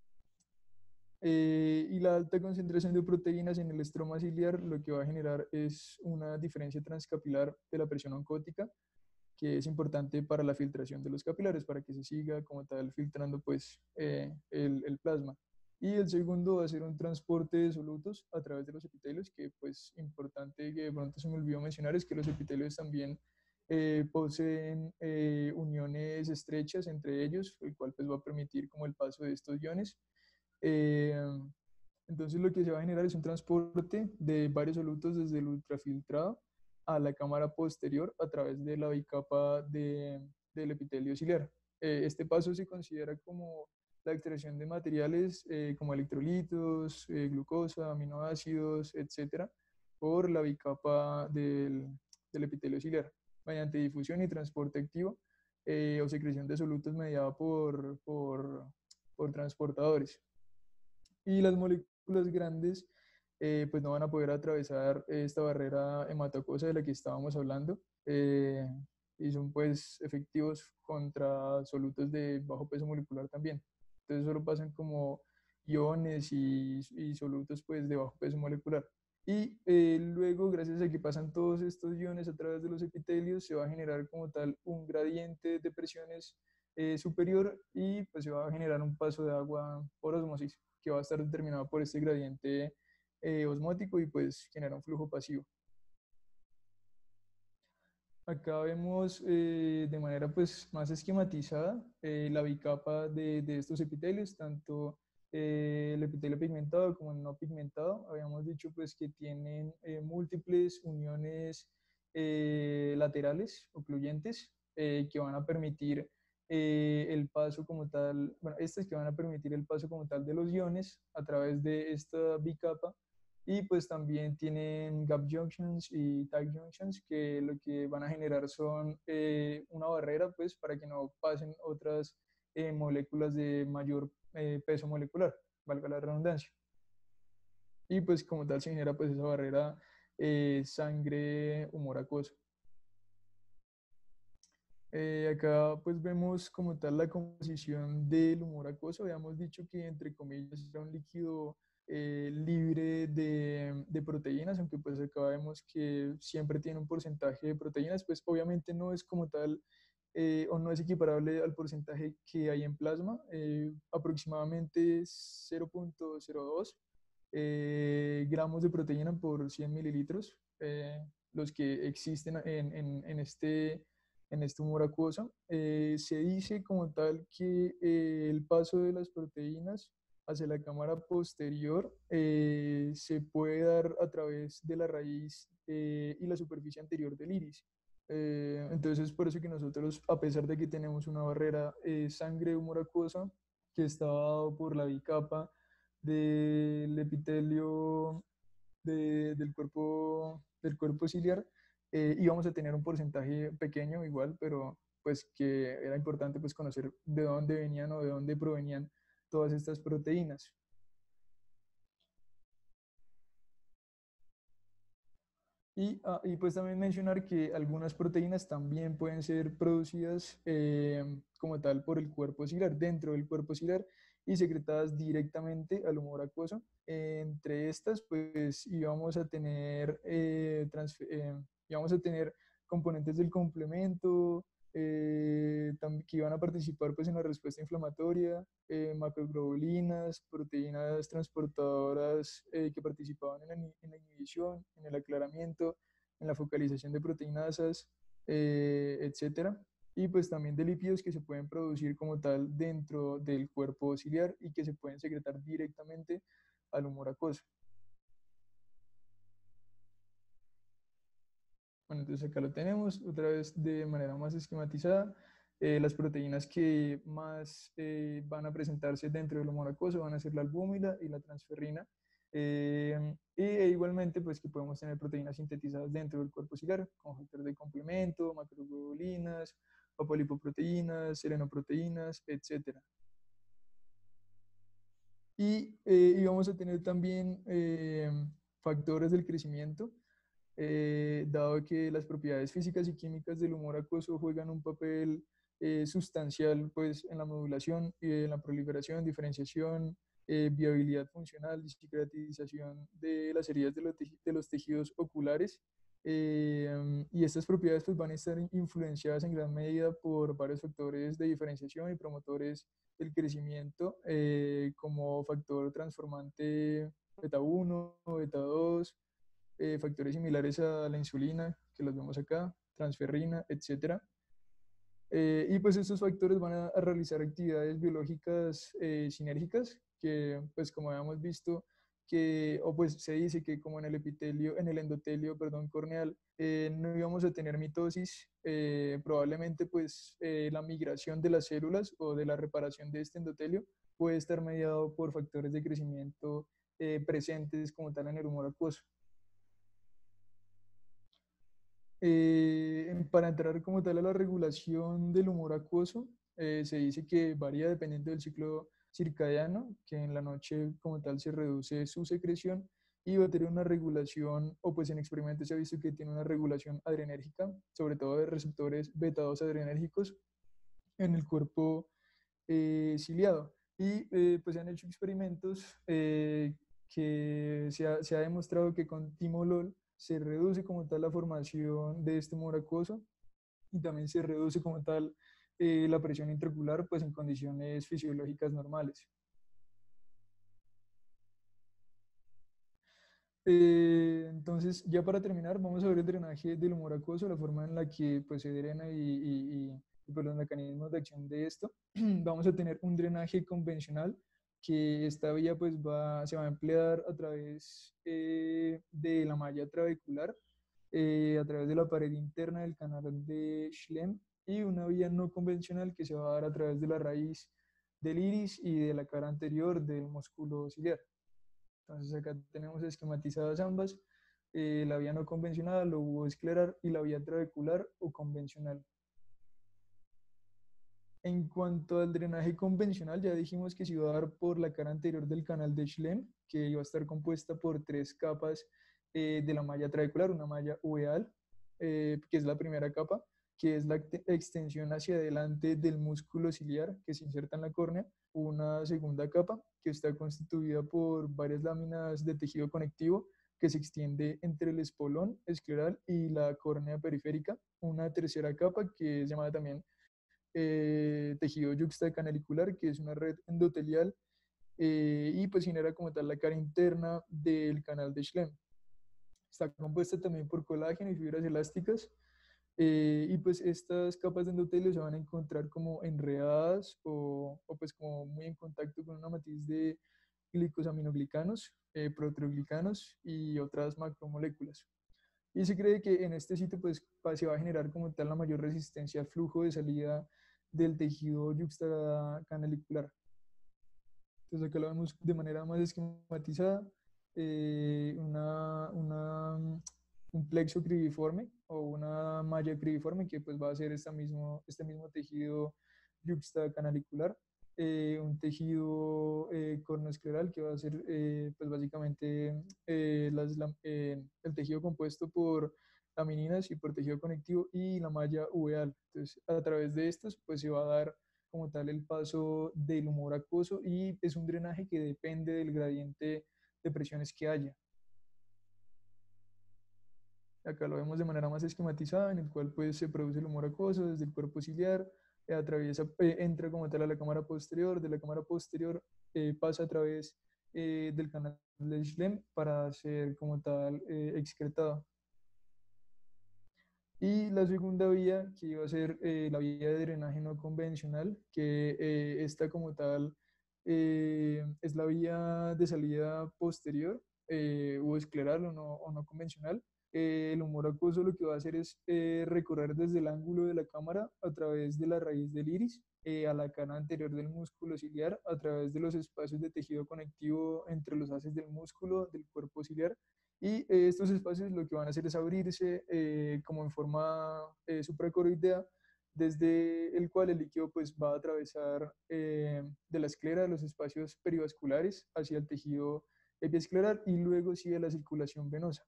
Y la alta concentración de proteínas en el estroma ciliar lo que va a generar es una diferencia transcapilar de la presión oncótica, que es importante para la filtración de los capilares, para que se siga como tal filtrando pues el plasma. Y el segundo va a ser un transporte de solutos a través de los epitelios, que pues importante que de pronto se me olvidó mencionar es que los epitelios también poseen uniones estrechas entre ellos, el cual pues va a permitir como el paso de estos iones. Eh, entonces lo que se va a generar es un transporte de varios solutos desde el ultrafiltrado a la cámara posterior a través de la bicapa del epitelio ciliar. Este paso se considera como la extracción de materiales como electrolitos, glucosa, aminoácidos, etcétera, por la bicapa del epitelio ciliar, mediante difusión y transporte activo o secreción de solutos mediada por transportadores. Y las moléculas grandes pues no van a poder atravesar esta barrera hematoacuosa de la que estábamos hablando, y son pues efectivos contra solutos de bajo peso molecular también. Entonces solo pasan como iones y solutos pues de bajo peso molecular. Y luego, gracias a que pasan todos estos iones a través de los epitelios, se va a generar como tal un gradiente de presiones superior, y pues se va a generar un paso de agua por osmosis que va a estar determinado por este gradiente osmótico, y pues genera un flujo pasivo. Acá vemos de manera pues más esquematizada la bicapa de estos epitelios, tanto el epitelio pigmentado como el no pigmentado. Habíamos dicho pues que tienen múltiples uniones laterales ocluyentes que van a permitir el paso como tal, bueno, estas que van a permitir el paso como tal de los iones a través de esta bicapa. Y pues también tienen gap junctions y tight junctions que lo que van a generar son una barrera pues para que no pasen otras moléculas de mayor peso molecular, valga la redundancia. Y pues como tal se genera pues esa barrera sangre humor acuoso. Acá pues vemos como tal la composición del humor acuoso. Habíamos dicho que entre comillas era un líquido libre de proteínas, aunque pues acá vemos que siempre tiene un porcentaje de proteínas, pues obviamente no es como tal o no es equiparable al porcentaje que hay en plasma, aproximadamente 0,02 gramos de proteína por 100 mililitros, los que existen en este humor acuoso. Se dice como tal que el paso de las proteínas hacia la cámara posterior se puede dar a través de la raíz y la superficie anterior del iris. Entonces es por eso que nosotros, a pesar de que tenemos una barrera sangre humor acuosa que está dado por la bicapa del epitelio del cuerpo ciliar, íbamos a tener un porcentaje pequeño igual, pero pues que era importante pues conocer de dónde venían o de dónde provenían todas estas proteínas. Y pues también mencionar que algunas proteínas también pueden ser producidas como tal por el cuerpo ciliar, dentro del cuerpo ciliar y secretadas directamente al humor acuoso. Entre estas, pues íbamos a tener componentes del complemento, que iban a participar pues, en la respuesta inflamatoria, macroglobulinas, proteínas transportadoras que participaban en la inhibición, en el aclaramiento, en la focalización de proteinasas, etcétera. Y pues también de lípidos que se pueden producir como tal dentro del cuerpo ciliar y que se pueden secretar directamente al humor acuoso. Bueno, entonces acá lo tenemos, otra vez de manera más esquematizada. Las proteínas que más van a presentarse dentro del humor acuoso van a ser la albúmina y la transferrina. Igualmente, pues que podemos tener proteínas sintetizadas dentro del cuerpo ciliar, como factores de complemento, macroglobulinas, apolipoproteínas, selenoproteínas, etc. Y vamos a tener también factores del crecimiento, dado que las propiedades físicas y químicas del humor acuoso juegan un papel sustancial pues, en la modulación, en la proliferación, diferenciación, viabilidad funcional, cicatrizzación de las heridas de los tejidos oculares. Y estas propiedades pues, van a estar influenciadas en gran medida por varios factores de diferenciación y promotores del crecimiento, como factor transformante beta 1, beta 2, factores similares a la insulina, que los vemos acá, transferrina, etc. Y pues estos factores van a realizar actividades biológicas sinérgicas, que pues como habíamos visto, o pues se dice que como en el endotelio, perdón, corneal, no íbamos a tener mitosis, probablemente pues la migración de las células o de la reparación de este endotelio puede estar mediado por factores de crecimiento presentes como tal en el humor acuoso. Para entrar como tal a la regulación del humor acuoso, se dice que varía dependiendo del ciclo circadiano, que en la noche como tal se reduce su secreción y va a tener una regulación, o pues en experimentos se ha visto que tiene una regulación adrenérgica, sobre todo de receptores beta 2 adrenérgicos en el cuerpo ciliado. Pues se han hecho experimentos que se ha demostrado que con timolol se reduce como tal la formación de este humor acuoso y también se reduce como tal la presión intraocular pues en condiciones fisiológicas normales. Entonces, ya para terminar, vamos a ver el drenaje del humor acuoso, la forma en la que pues, se drena y pues, los mecanismos de acción de esto. Vamos a tener un drenaje convencional, que esta vía pues, se va a emplear a través de la malla trabecular, a través de la pared interna del canal de Schlemm, y una vía no convencional que se va a dar a través de la raíz del iris y de la cara anterior del músculo ciliar. Entonces acá tenemos esquematizadas ambas, la vía no convencional o uvoescleral y la vía trabecular o convencional. En cuanto al drenaje convencional, ya dijimos que se iba a dar por la cara anterior del canal de Schlemm, que iba a estar compuesta por 3 capas de la malla trabecular, una malla uveal, que es la primera capa, que es la extensión hacia adelante del músculo ciliar que se inserta en la córnea, una segunda capa que está constituida por varias láminas de tejido conectivo que se extiende entre el espolón escleral y la córnea periférica, una tercera capa que es llamada también tejido yuxtacanalicular, que es una red endotelial, y pues genera como tal la cara interna del canal de Schlemm. Está compuesta también por colágeno y fibras elásticas, y pues estas capas de endotelio se van a encontrar como enredadas o pues como muy en contacto con una matriz de glicosaminoglicanos, proteoglicanos y otras macromoléculas. Y se cree que en este sitio pues se va a generar como tal la mayor resistencia al flujo de salida del tejido yuxtacanalicular. Entonces acá lo vemos de manera más esquematizada, un plexo cribiforme o una malla cribiforme que pues va a ser este mismo tejido yuxtacanalicular. un tejido cornoescleral que va a ser pues básicamente el tejido compuesto por lamininas y por tejido conectivo y la malla uveal. Entonces, a través de estos, pues se va a dar como tal el paso del humor acuoso y es un drenaje que depende del gradiente de presiones que haya. Acá lo vemos de manera más esquematizada, en el cual pues se produce el humor acuoso desde el cuerpo ciliar, entra como tal a la cámara posterior, de la cámara posterior pasa a través del canal de Schlemm para ser como tal excretado. Y la segunda vía, que iba a ser la vía de drenaje no convencional, que esta como tal es la vía de salida posterior o escleral o no convencional. El humor acuoso lo que va a hacer es recorrer desde el ángulo de la cámara a través de la raíz del iris a la cara anterior del músculo ciliar, a través de los espacios de tejido conectivo entre los haces del músculo del cuerpo ciliar y estos espacios lo que van a hacer es abrirse como en forma supracoroidea, desde el cual el líquido pues va a atravesar de la esclera, los espacios perivasculares, hacia el tejido epiescleral y luego sigue la circulación venosa.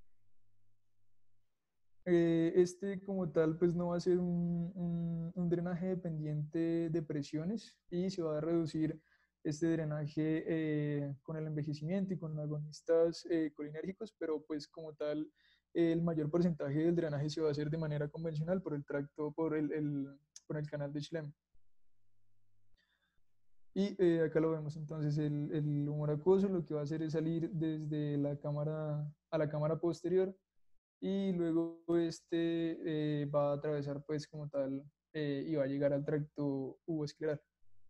Este como tal pues no va a ser un drenaje dependiente de presiones y se va a reducir este drenaje con el envejecimiento y con agonistas colinérgicos, pero pues como tal el mayor porcentaje del drenaje se va a hacer de manera convencional por el tracto, por el canal de Schlemm. Y acá lo vemos entonces el humor acuoso lo que va a hacer es salir desde la cámara a la cámara posterior y luego este va a atravesar pues como tal y va a llegar al tracto uvoescleral.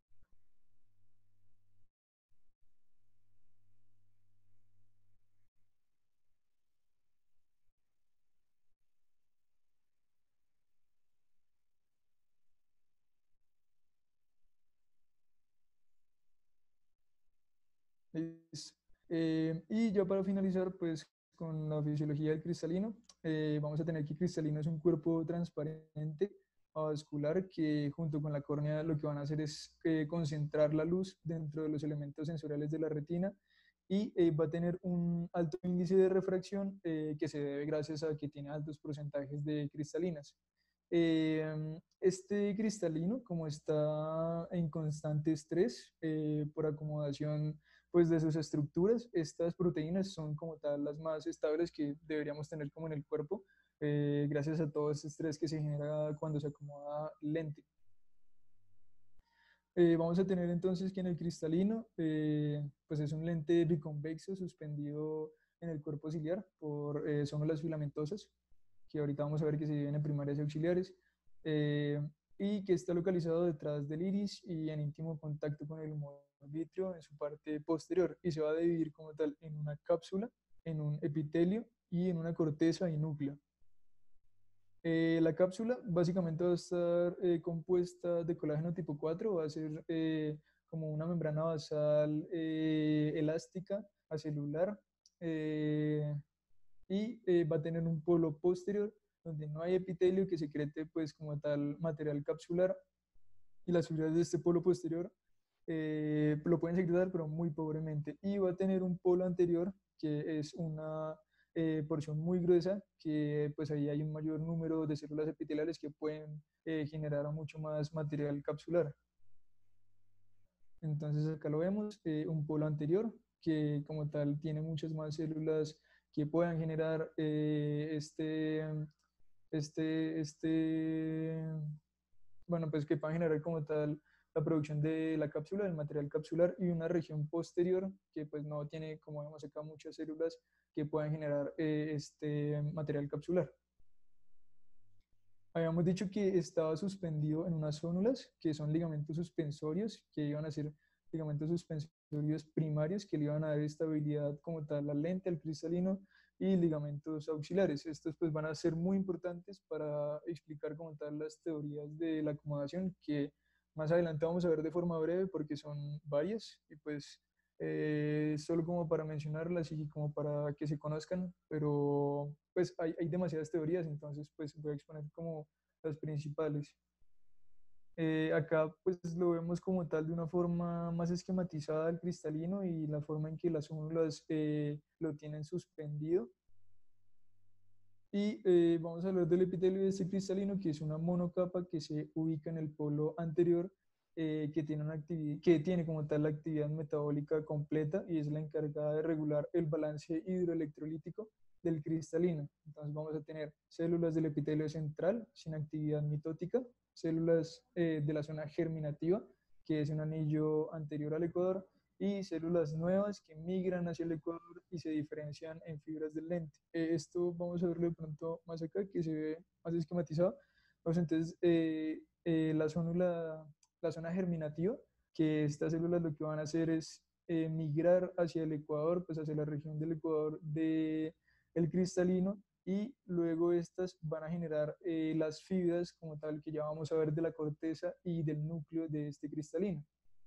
Listo. Y ya para finalizar pues con la fisiología del cristalino, vamos a tener que cristalino es un cuerpo transparente avascular que junto con la córnea lo que van a hacer es concentrar la luz dentro de los elementos sensoriales de la retina y va a tener un alto índice de refracción que se debe gracias a que tiene altos porcentajes de cristalinas. Este cristalino, como está en constante estrés por acomodación pues, de sus estructuras, estas proteínas son como tal las más estables que deberíamos tener como en el cuerpo, gracias a todo este estrés que se genera cuando se acomoda lente. Vamos a tener entonces que en el cristalino, pues es un lente biconvexo suspendido en el cuerpo ciliar por células filamentosas, que ahorita vamos a ver que se dividen en primarias y auxiliares, eh, y que está localizado detrás del iris y en íntimo contacto con el humor vítreo en su parte posterior, y se va a dividir como tal en una cápsula, en un epitelio y en una corteza y núcleo. La cápsula básicamente va a estar compuesta de colágeno tipo 4, va a ser como una membrana basal elástica, acelular, y va a tener un polo posterior donde no hay epitelio que secrete pues como tal material capsular y las fibras de este polo posterior lo pueden secretar pero muy pobremente y va a tener un polo anterior que es una porción muy gruesa que pues ahí hay un mayor número de células epiteliales que pueden generar mucho más material capsular. Entonces acá lo vemos, un polo anterior que como tal tiene muchas más células que puedan generar bueno, pues que puedan generar como tal la producción de la cápsula, del material capsular y una región posterior que pues no tiene, como vemos acá, muchas células que puedan generar este material capsular. Habíamos dicho que estaba suspendido en unas zónulas, que son ligamentos suspensorios, que iban a ser ligamentos suspensorios primarios, que le iban a dar estabilidad como tal a la lente, al cristalino, y ligamentos auxiliares. Estos pues van a ser muy importantes para explicar como tal las teorías de la acomodación, que más adelante vamos a ver de forma breve porque son varias, y pues solo como para mencionarlas y como para que se conozcan, pero pues hay demasiadas teorías, entonces pues voy a exponer como las principales. Acá pues lo vemos como tal de una forma más esquematizada el cristalino y la forma en que las células lo tienen suspendido. Y vamos a hablar del epitelio de este cristalino, que es una monocapa que se ubica en el polo anterior, que tiene como tal la actividad metabólica completa y es la encargada de regular el balance hidroelectrolítico del cristalino. Entonces vamos a tener células del epitelio central sin actividad mitótica, células de la zona germinativa, que es un anillo anterior al ecuador, y células nuevas que migran hacia el ecuador y se diferencian en fibras del lente. Esto vamos a verlo de pronto más acá, que se ve más esquematizado. Pues entonces, la zona germinativa, que estas células lo que van a hacer es migrar hacia el ecuador, pues hacia la región del ecuador del cristalino, y luego estas van a generar las fibras como tal que ya vamos a ver de la corteza y del núcleo de este cristalino.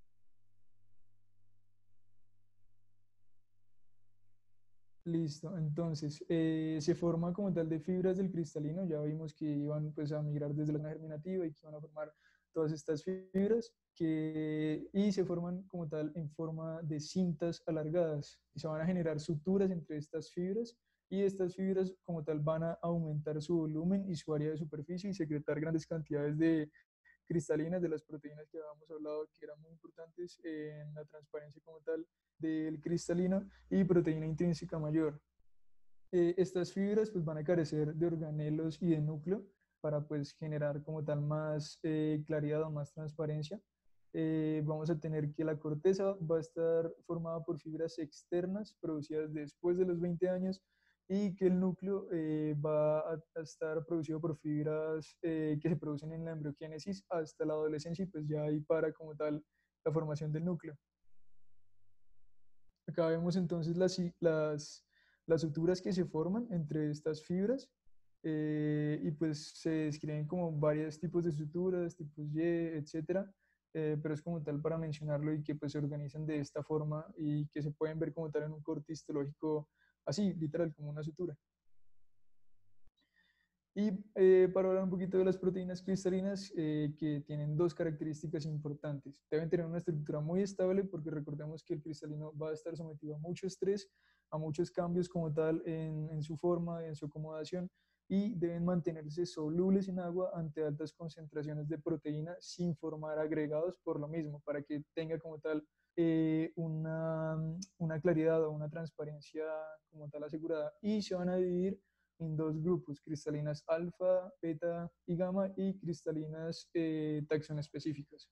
Listo, entonces se forma como tal de fibras del cristalino, ya vimos que iban pues a migrar desde la zona germinativa y que van a formar todas estas fibras y se forman como tal en forma de cintas alargadas y se van a generar suturas entre estas fibras y estas fibras como tal van a aumentar su volumen y su área de superficie y secretar grandes cantidades de cristalinas de las proteínas que habíamos hablado que eran muy importantes en la transparencia como tal del cristalino y proteína intrínseca mayor. Estas fibras pues van a carecer de organelos y de núcleo para pues generar como tal más claridad o más transparencia. Vamos a tener que la corteza va a estar formada por fibras externas producidas después de los 20 años y que el núcleo va a estar producido por fibras que se producen en la embriogénesis hasta la adolescencia y pues ya ahí para como tal la formación del núcleo. Acá vemos entonces las suturas que se forman entre estas fibras y pues se describen como varios tipos de suturas, tipos Y, etcétera, pero es como tal para mencionarlo y que pues se organizan de esta forma y que se pueden ver como tal en un corte histológico así, literal, como una sutura. Y para hablar un poquito de las proteínas cristalinas, que tienen dos características importantes. Deben tener una estructura muy estable porque recordemos que el cristalino va a estar sometido a mucho estrés, a muchos cambios como tal en su forma, en su acomodación, y deben mantenerse solubles en agua ante altas concentraciones de proteína sin formar agregados por lo mismo, para que tenga como tal una claridad o una transparencia como tal asegurada. Y se van a dividir en dos grupos, cristalinas alfa, beta y gamma y cristalinas taxón específicas.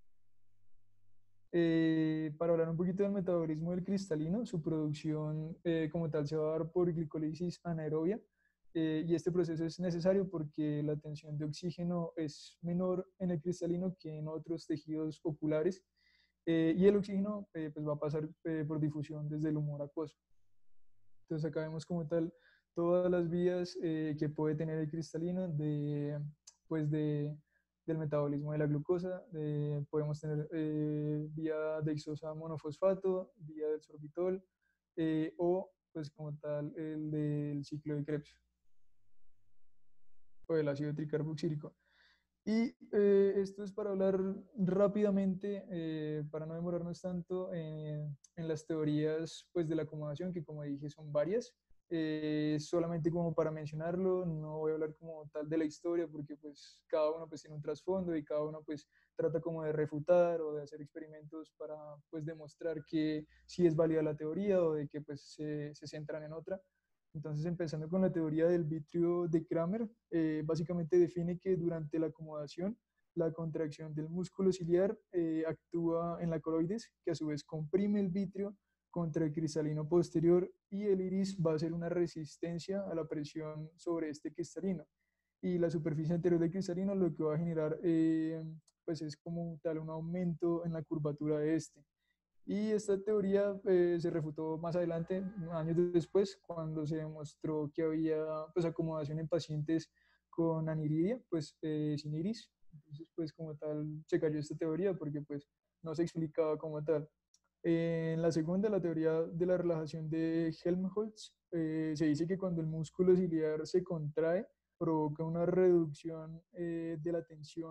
Para hablar un poquito del metabolismo del cristalino, su producción como tal se va a dar por glicólisis anaerobia y este proceso es necesario porque la tensión de oxígeno es menor en el cristalino que en otros tejidos oculares y el oxígeno pues va a pasar por difusión desde el humor acuoso. Entonces acá vemos como tal todas las vías que puede tener el cristalino pues del metabolismo de la glucosa. Podemos tener vía dexosa monofosfato, vía del sorbitol o pues como tal el del ciclo de Krebs o el ácido tricarboxílico. Y esto es para hablar rápidamente, para no demorarnos tanto en las teorías pues, de la acomodación, que como dije son varias. Solamente como para mencionarlo, no voy a hablar como tal de la historia, porque pues cada uno pues tiene un trasfondo y cada uno pues trata como de refutar o de hacer experimentos para pues demostrar que sí es válida la teoría o de que pues se centran en otra. Entonces, empezando con la teoría del vitrio de Kramer, básicamente define que durante la acomodación, la contracción del músculo ciliar actúa en la coroides, que a su vez comprime el vitrio contra el cristalino posterior y el iris va a hacer una resistencia a la presión sobre este cristalino. Y la superficie anterior del cristalino lo que va a generar pues es como tal un aumento en la curvatura de este. Y esta teoría se refutó más adelante, años después, cuando se demostró que había pues, acomodación en pacientes con aniridia, pues sin iris. Entonces, pues como tal, se cayó esta teoría porque pues no se explicaba como tal. En la segunda, la teoría de la relajación de Helmholtz, se dice que cuando el músculo ciliar se contrae, provoca una reducción de la tensión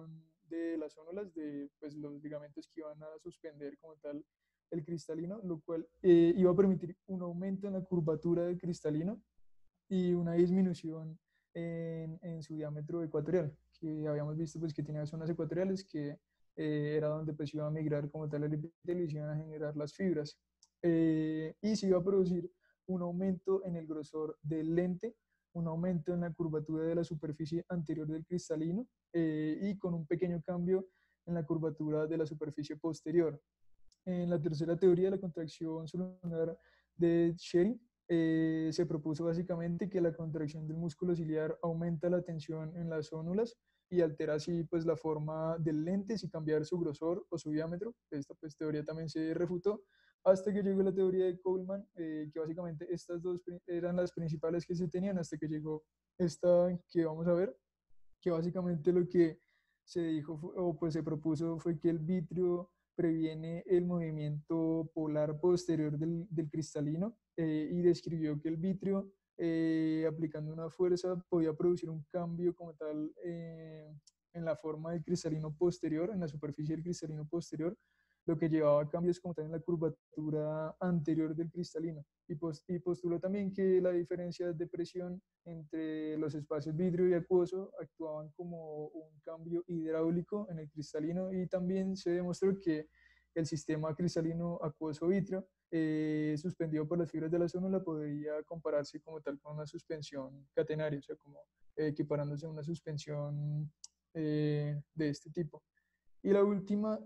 de las ónulas, de pues, los ligamentos que iban a suspender como tal el cristalino, lo cual iba a permitir un aumento en la curvatura del cristalino y una disminución en su diámetro ecuatorial, que habíamos visto pues que tenía zonas ecuatoriales que era donde pues iba a migrar como tal el epitelio y se iban a generar las fibras. Y se iba a producir un aumento en el grosor del lente, un aumento en la curvatura de la superficie anterior del cristalino y con un pequeño cambio en la curvatura de la superficie posterior. En la tercera teoría de la contracción solunar de Schering, se propuso básicamente que la contracción del músculo ciliar aumenta la tensión en las ónulas y altera así pues la forma del lente sin cambiar su grosor o su diámetro. Esta pues teoría también se refutó hasta que llegó la teoría de Coleman, que básicamente estas dos eran las principales que se tenían hasta que llegó esta que vamos a ver, que básicamente lo que se dijo o pues se propuso fue que el vitrio previene el movimiento polar posterior del cristalino y describió que el vitrio aplicando una fuerza podía producir un cambio como tal en la forma del cristalino posterior, en la superficie del cristalino posterior, lo que llevaba a cambios como tal en la curvatura anterior del cristalino. Y postuló también que la diferencia de presión entre los espacios vidrio y acuoso actuaban como un cambio hidráulico en el cristalino y también se demostró que el sistema cristalino acuoso vitrio suspendido por las fibras de la zónula podría compararse como tal con una suspensión catenaria, o sea, como equiparándose a una suspensión de este tipo. Y la última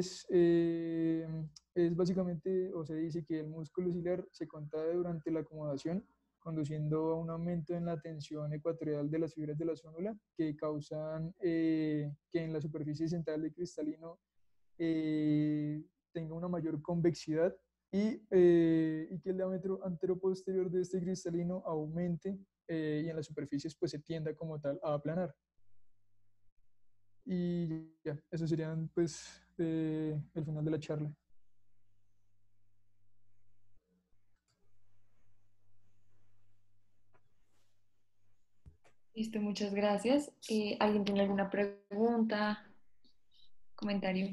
es básicamente, o se dice que el músculo ciliar se contrae durante la acomodación, conduciendo a un aumento en la tensión ecuatorial de las fibras de la zónula que causan que en la superficie central del cristalino tenga una mayor convexidad y que el diámetro anteroposterior de este cristalino aumente y en las superficies pues se tienda como tal a aplanar. Y ya, eso serían pues el final de la charla. Listo, muchas gracias. ¿Alguien tiene alguna pregunta, comentario?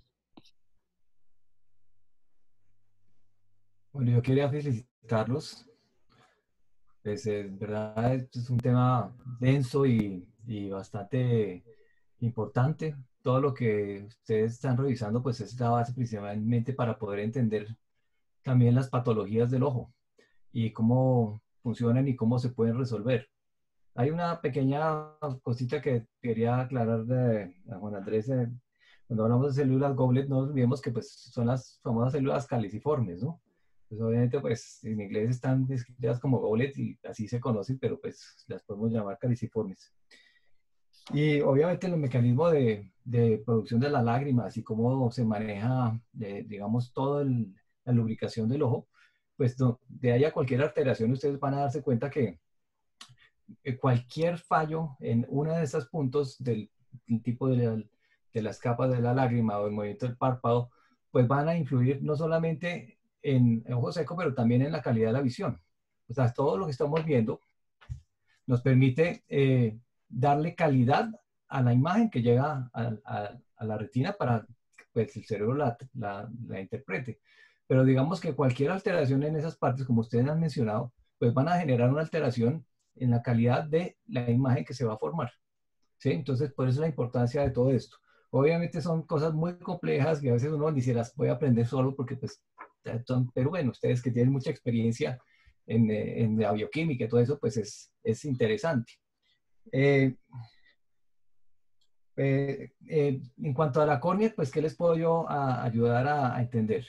Bueno, yo quería felicitarlos. Pues, verdad, es un tema denso y bastante importante. Todo lo que ustedes están revisando, pues es la base principalmente para poder entender también las patologías del ojo y cómo funcionan y cómo se pueden resolver. Hay una pequeña cosita que quería aclarar a Juan Andrés. Cuando hablamos de células Goblet, no olvidemos que pues, son las famosas células caliciformes, ¿no? Pues obviamente, pues en inglés están descritas como Goblet y así se conocen, pero pues las podemos llamar caliciformes. Y obviamente el mecanismo de producción de las lágrimas y cómo se maneja, digamos, toda la lubricación del ojo, pues de ahí a cualquier alteración ustedes van a darse cuenta que cualquier fallo en uno de esos puntos del tipo de las capas de la lágrima o el movimiento del párpado, pues van a influir no solamente en ojo seco, pero también en la calidad de la visión. O sea, todo lo que estamos viendo nos permite darle calidad a la imagen que llega a la retina para que pues, el cerebro la interprete. Pero digamos que cualquier alteración en esas partes, como ustedes han mencionado, pues van a generar una alteración en la calidad de la imagen que se va a formar. ¿Sí? Entonces, por eso la importancia de todo esto. Obviamente son cosas muy complejas que a veces uno ni se las puede aprender solo porque, pues, pero bueno, ustedes que tienen mucha experiencia en la bioquímica y todo eso, pues es interesante. En cuanto a la córnea, pues, ¿qué les puedo yo ayudar a entender?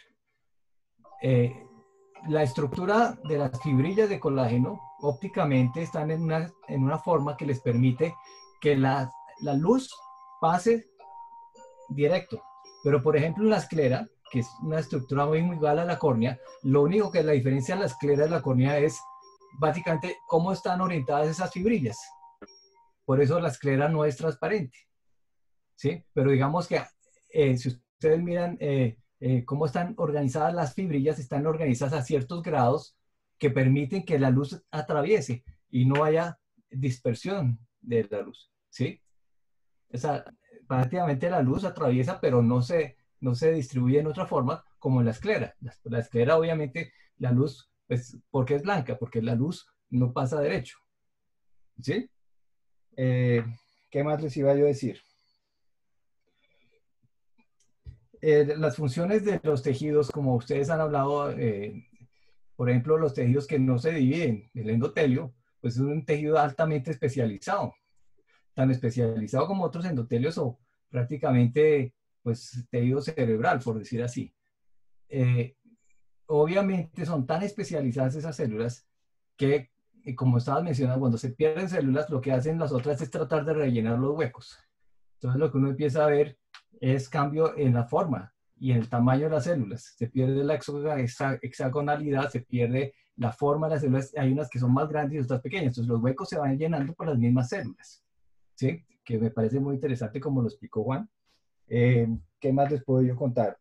La estructura de las fibrillas de colágeno ópticamente están en una forma que les permite que la luz pase directo. Pero, por ejemplo, en la esclera, que es una estructura muy igual a la córnea, lo único que la diferencia en la esclera y la córnea es básicamente cómo están orientadas esas fibrillas. Por eso la esclera no es transparente. ¿Sí? Pero digamos que si ustedes miran cómo están organizadas las fibrillas, están organizadas a ciertos grados que permiten que la luz atraviese y no haya dispersión de la luz, ¿sí? O sea, prácticamente la luz atraviesa, pero no se distribuye en otra forma como en la esclera. La esclera, obviamente, la luz, pues, ¿por qué es blanca? Porque la luz no pasa derecho. ¿Sí? ¿Qué más les iba yo a decir? Las funciones de los tejidos, como ustedes han hablado, por ejemplo, los tejidos que no se dividen, el endotelio, pues es un tejido altamente especializado, tan especializado como otros endotelios o prácticamente, pues, tejido cerebral, por decir así. Obviamente son tan especializadas esas células que, como estabas mencionando, cuando se pierden células, lo que hacen las otras es tratar de rellenar los huecos. Entonces lo que uno empieza a ver es cambio en la forma y en el tamaño de las células. Se pierde la hexagonalidad, se pierde la forma de las células. Hay unas que son más grandes y otras pequeñas. Entonces los huecos se van llenando por las mismas células. ¿Sí? Que me parece muy interesante como lo explicó Juan. ¿Qué más les puedo yo contar?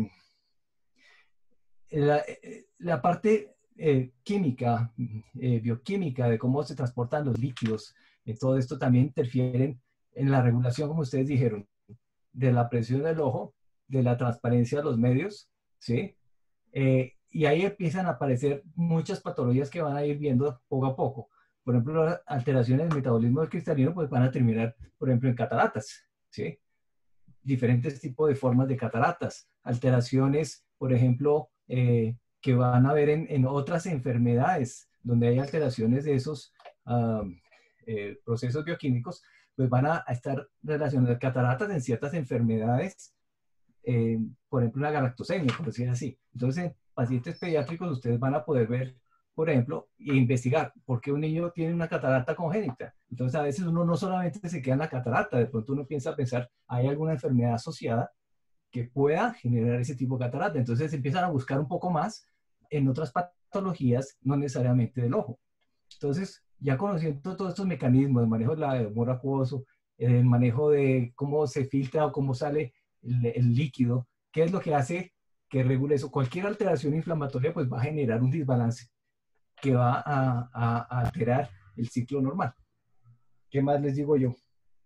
La parte química, bioquímica de cómo se transportan los líquidos, todo esto también interfieren en la regulación, como ustedes dijeron, de la presión del ojo, de la transparencia de los medios, ¿sí? Y ahí empiezan a aparecer muchas patologías que van a ir viendo poco a poco. Por ejemplo, las alteraciones del metabolismo del cristalino pues van a terminar, por ejemplo, en cataratas, ¿sí? Diferentes tipos de formas de cataratas, alteraciones, por ejemplo, que van a ver en otras enfermedades, donde hay alteraciones de esos procesos bioquímicos, pues van a estar relacionadas cataratas en ciertas enfermedades, por ejemplo, la galactosemia, por decir así. Entonces, en pacientes pediátricos ustedes van a poder ver, por ejemplo, e investigar por qué un niño tiene una catarata congénita. Entonces, a veces uno no solamente se queda en la catarata, de pronto uno piensa a pensar, ¿hay alguna enfermedad asociada que pueda generar ese tipo de catarata? Entonces, empiezan a buscar un poco más en otras patologías, no necesariamente del ojo. Entonces, ya conociendo todos estos mecanismos, el manejo del humor acuoso, el manejo de cómo se filtra o cómo sale el líquido, ¿qué es lo que hace que regule eso? Cualquier alteración inflamatoria pues va a generar un desbalance que va a alterar el ciclo normal. ¿Qué más les digo yo?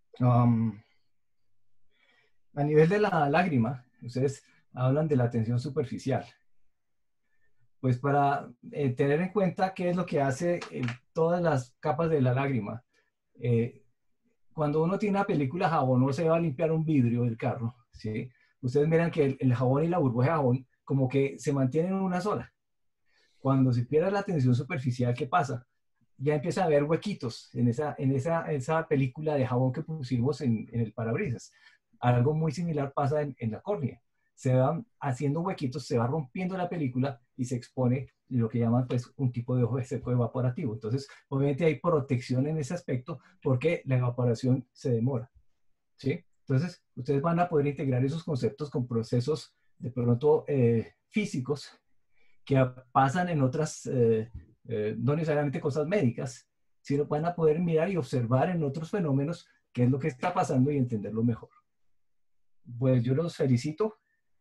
A nivel de la lágrima, ustedes hablan de la tensión superficial. Pues para tener en cuenta qué es lo que hace todas las capas de la lágrima. Cuando uno tiene una película jabón, no se va a limpiar un vidrio del carro, ¿sí? Ustedes miran que el jabón y la burbuja de jabón como que se mantienen en una sola. Cuando se pierde la tensión superficial, ¿qué pasa? Ya empieza a haber huequitos en esa película de jabón que pusimos en el parabrisas. Algo muy similar pasa en la córnea. Se van haciendo huequitos, se va rompiendo la película y se expone lo que llaman pues un tipo de ojo seco evaporativo. Entonces, obviamente hay protección en ese aspecto porque la evaporación se demora, ¿sí? Entonces, ustedes van a poder integrar esos conceptos con procesos de pronto físicos que pasan en otras, no necesariamente cosas médicas, sino van a poder mirar y observar en otros fenómenos qué es lo que está pasando y entenderlo mejor. Pues yo los felicito.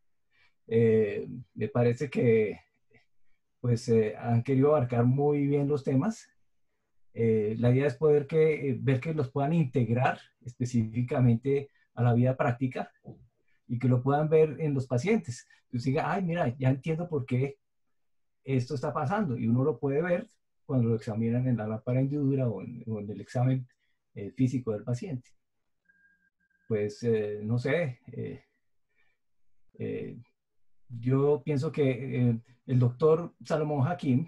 Me parece que pues han querido abarcar muy bien los temas. La idea es poder ver que los puedan integrar específicamente a la vida práctica y que lo puedan ver en los pacientes. Entonces diga, ay, mira, ya entiendo por qué esto está pasando. Y uno lo puede ver cuando lo examinan en la lámpara hendidura o en el examen físico del paciente. Pues no sé, yo pienso que el doctor Salomón Hakim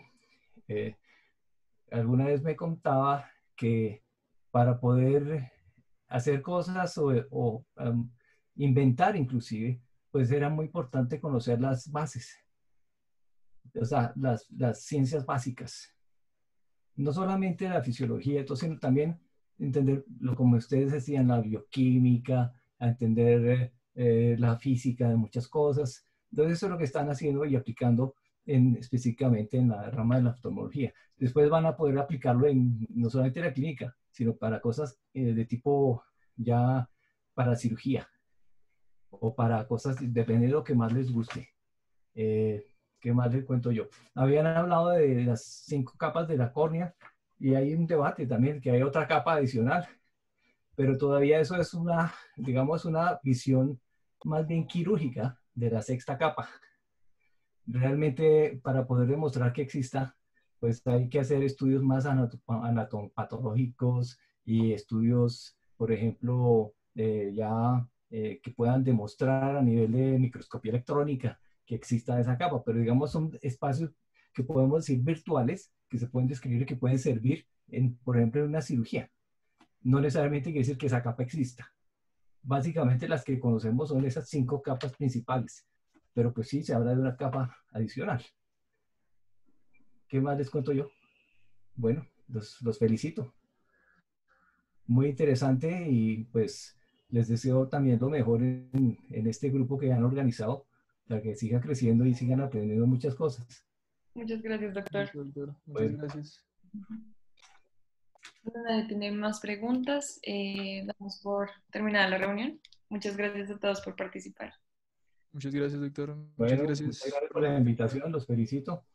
alguna vez me contaba que para poder hacer cosas o inventar inclusive, pues era muy importante conocer las bases, o sea, las ciencias básicas. No solamente la fisiología, entonces, sino también entender, como ustedes decían, la bioquímica, a entender la física de muchas cosas. Entonces, eso es lo que están haciendo y aplicando específicamente en la rama de la oftalmología. Después van a poder aplicarlo no solamente en la clínica, sino para cosas de tipo ya para cirugía o para cosas, depende de lo que más les guste. ¿Qué más les cuento yo? Habían hablado de las 5 capas de la córnea y hay un debate también, que hay otra capa adicional. pero todavía eso es una, digamos, una visión más bien quirúrgica de la sexta capa. Realmente, para poder demostrar que exista, pues hay que hacer estudios más anatomopatológicos y estudios, por ejemplo, que puedan demostrar a nivel de microscopía electrónica que exista esa capa, pero digamos son espacios que podemos decir virtuales, que se pueden describir y que pueden servir, por ejemplo, en una cirugía. No necesariamente quiere decir que esa capa exista. Básicamente las que conocemos son esas 5 capas principales, pero pues sí, se habla de una capa adicional. ¿Qué más les cuento yo? Bueno, los felicito. Muy interesante y pues les deseo también lo mejor en este grupo que han organizado para que siga creciendo y sigan aprendiendo muchas cosas. Muchas gracias, doctor. Listo, doctor. Muchas Bueno. gracias. Si nadie tiene más preguntas, damos por terminada la reunión. Muchas gracias a todos por participar. Muchas gracias, doctor. Muchas Bueno, gracias. muchas gracias por la invitación, los felicito.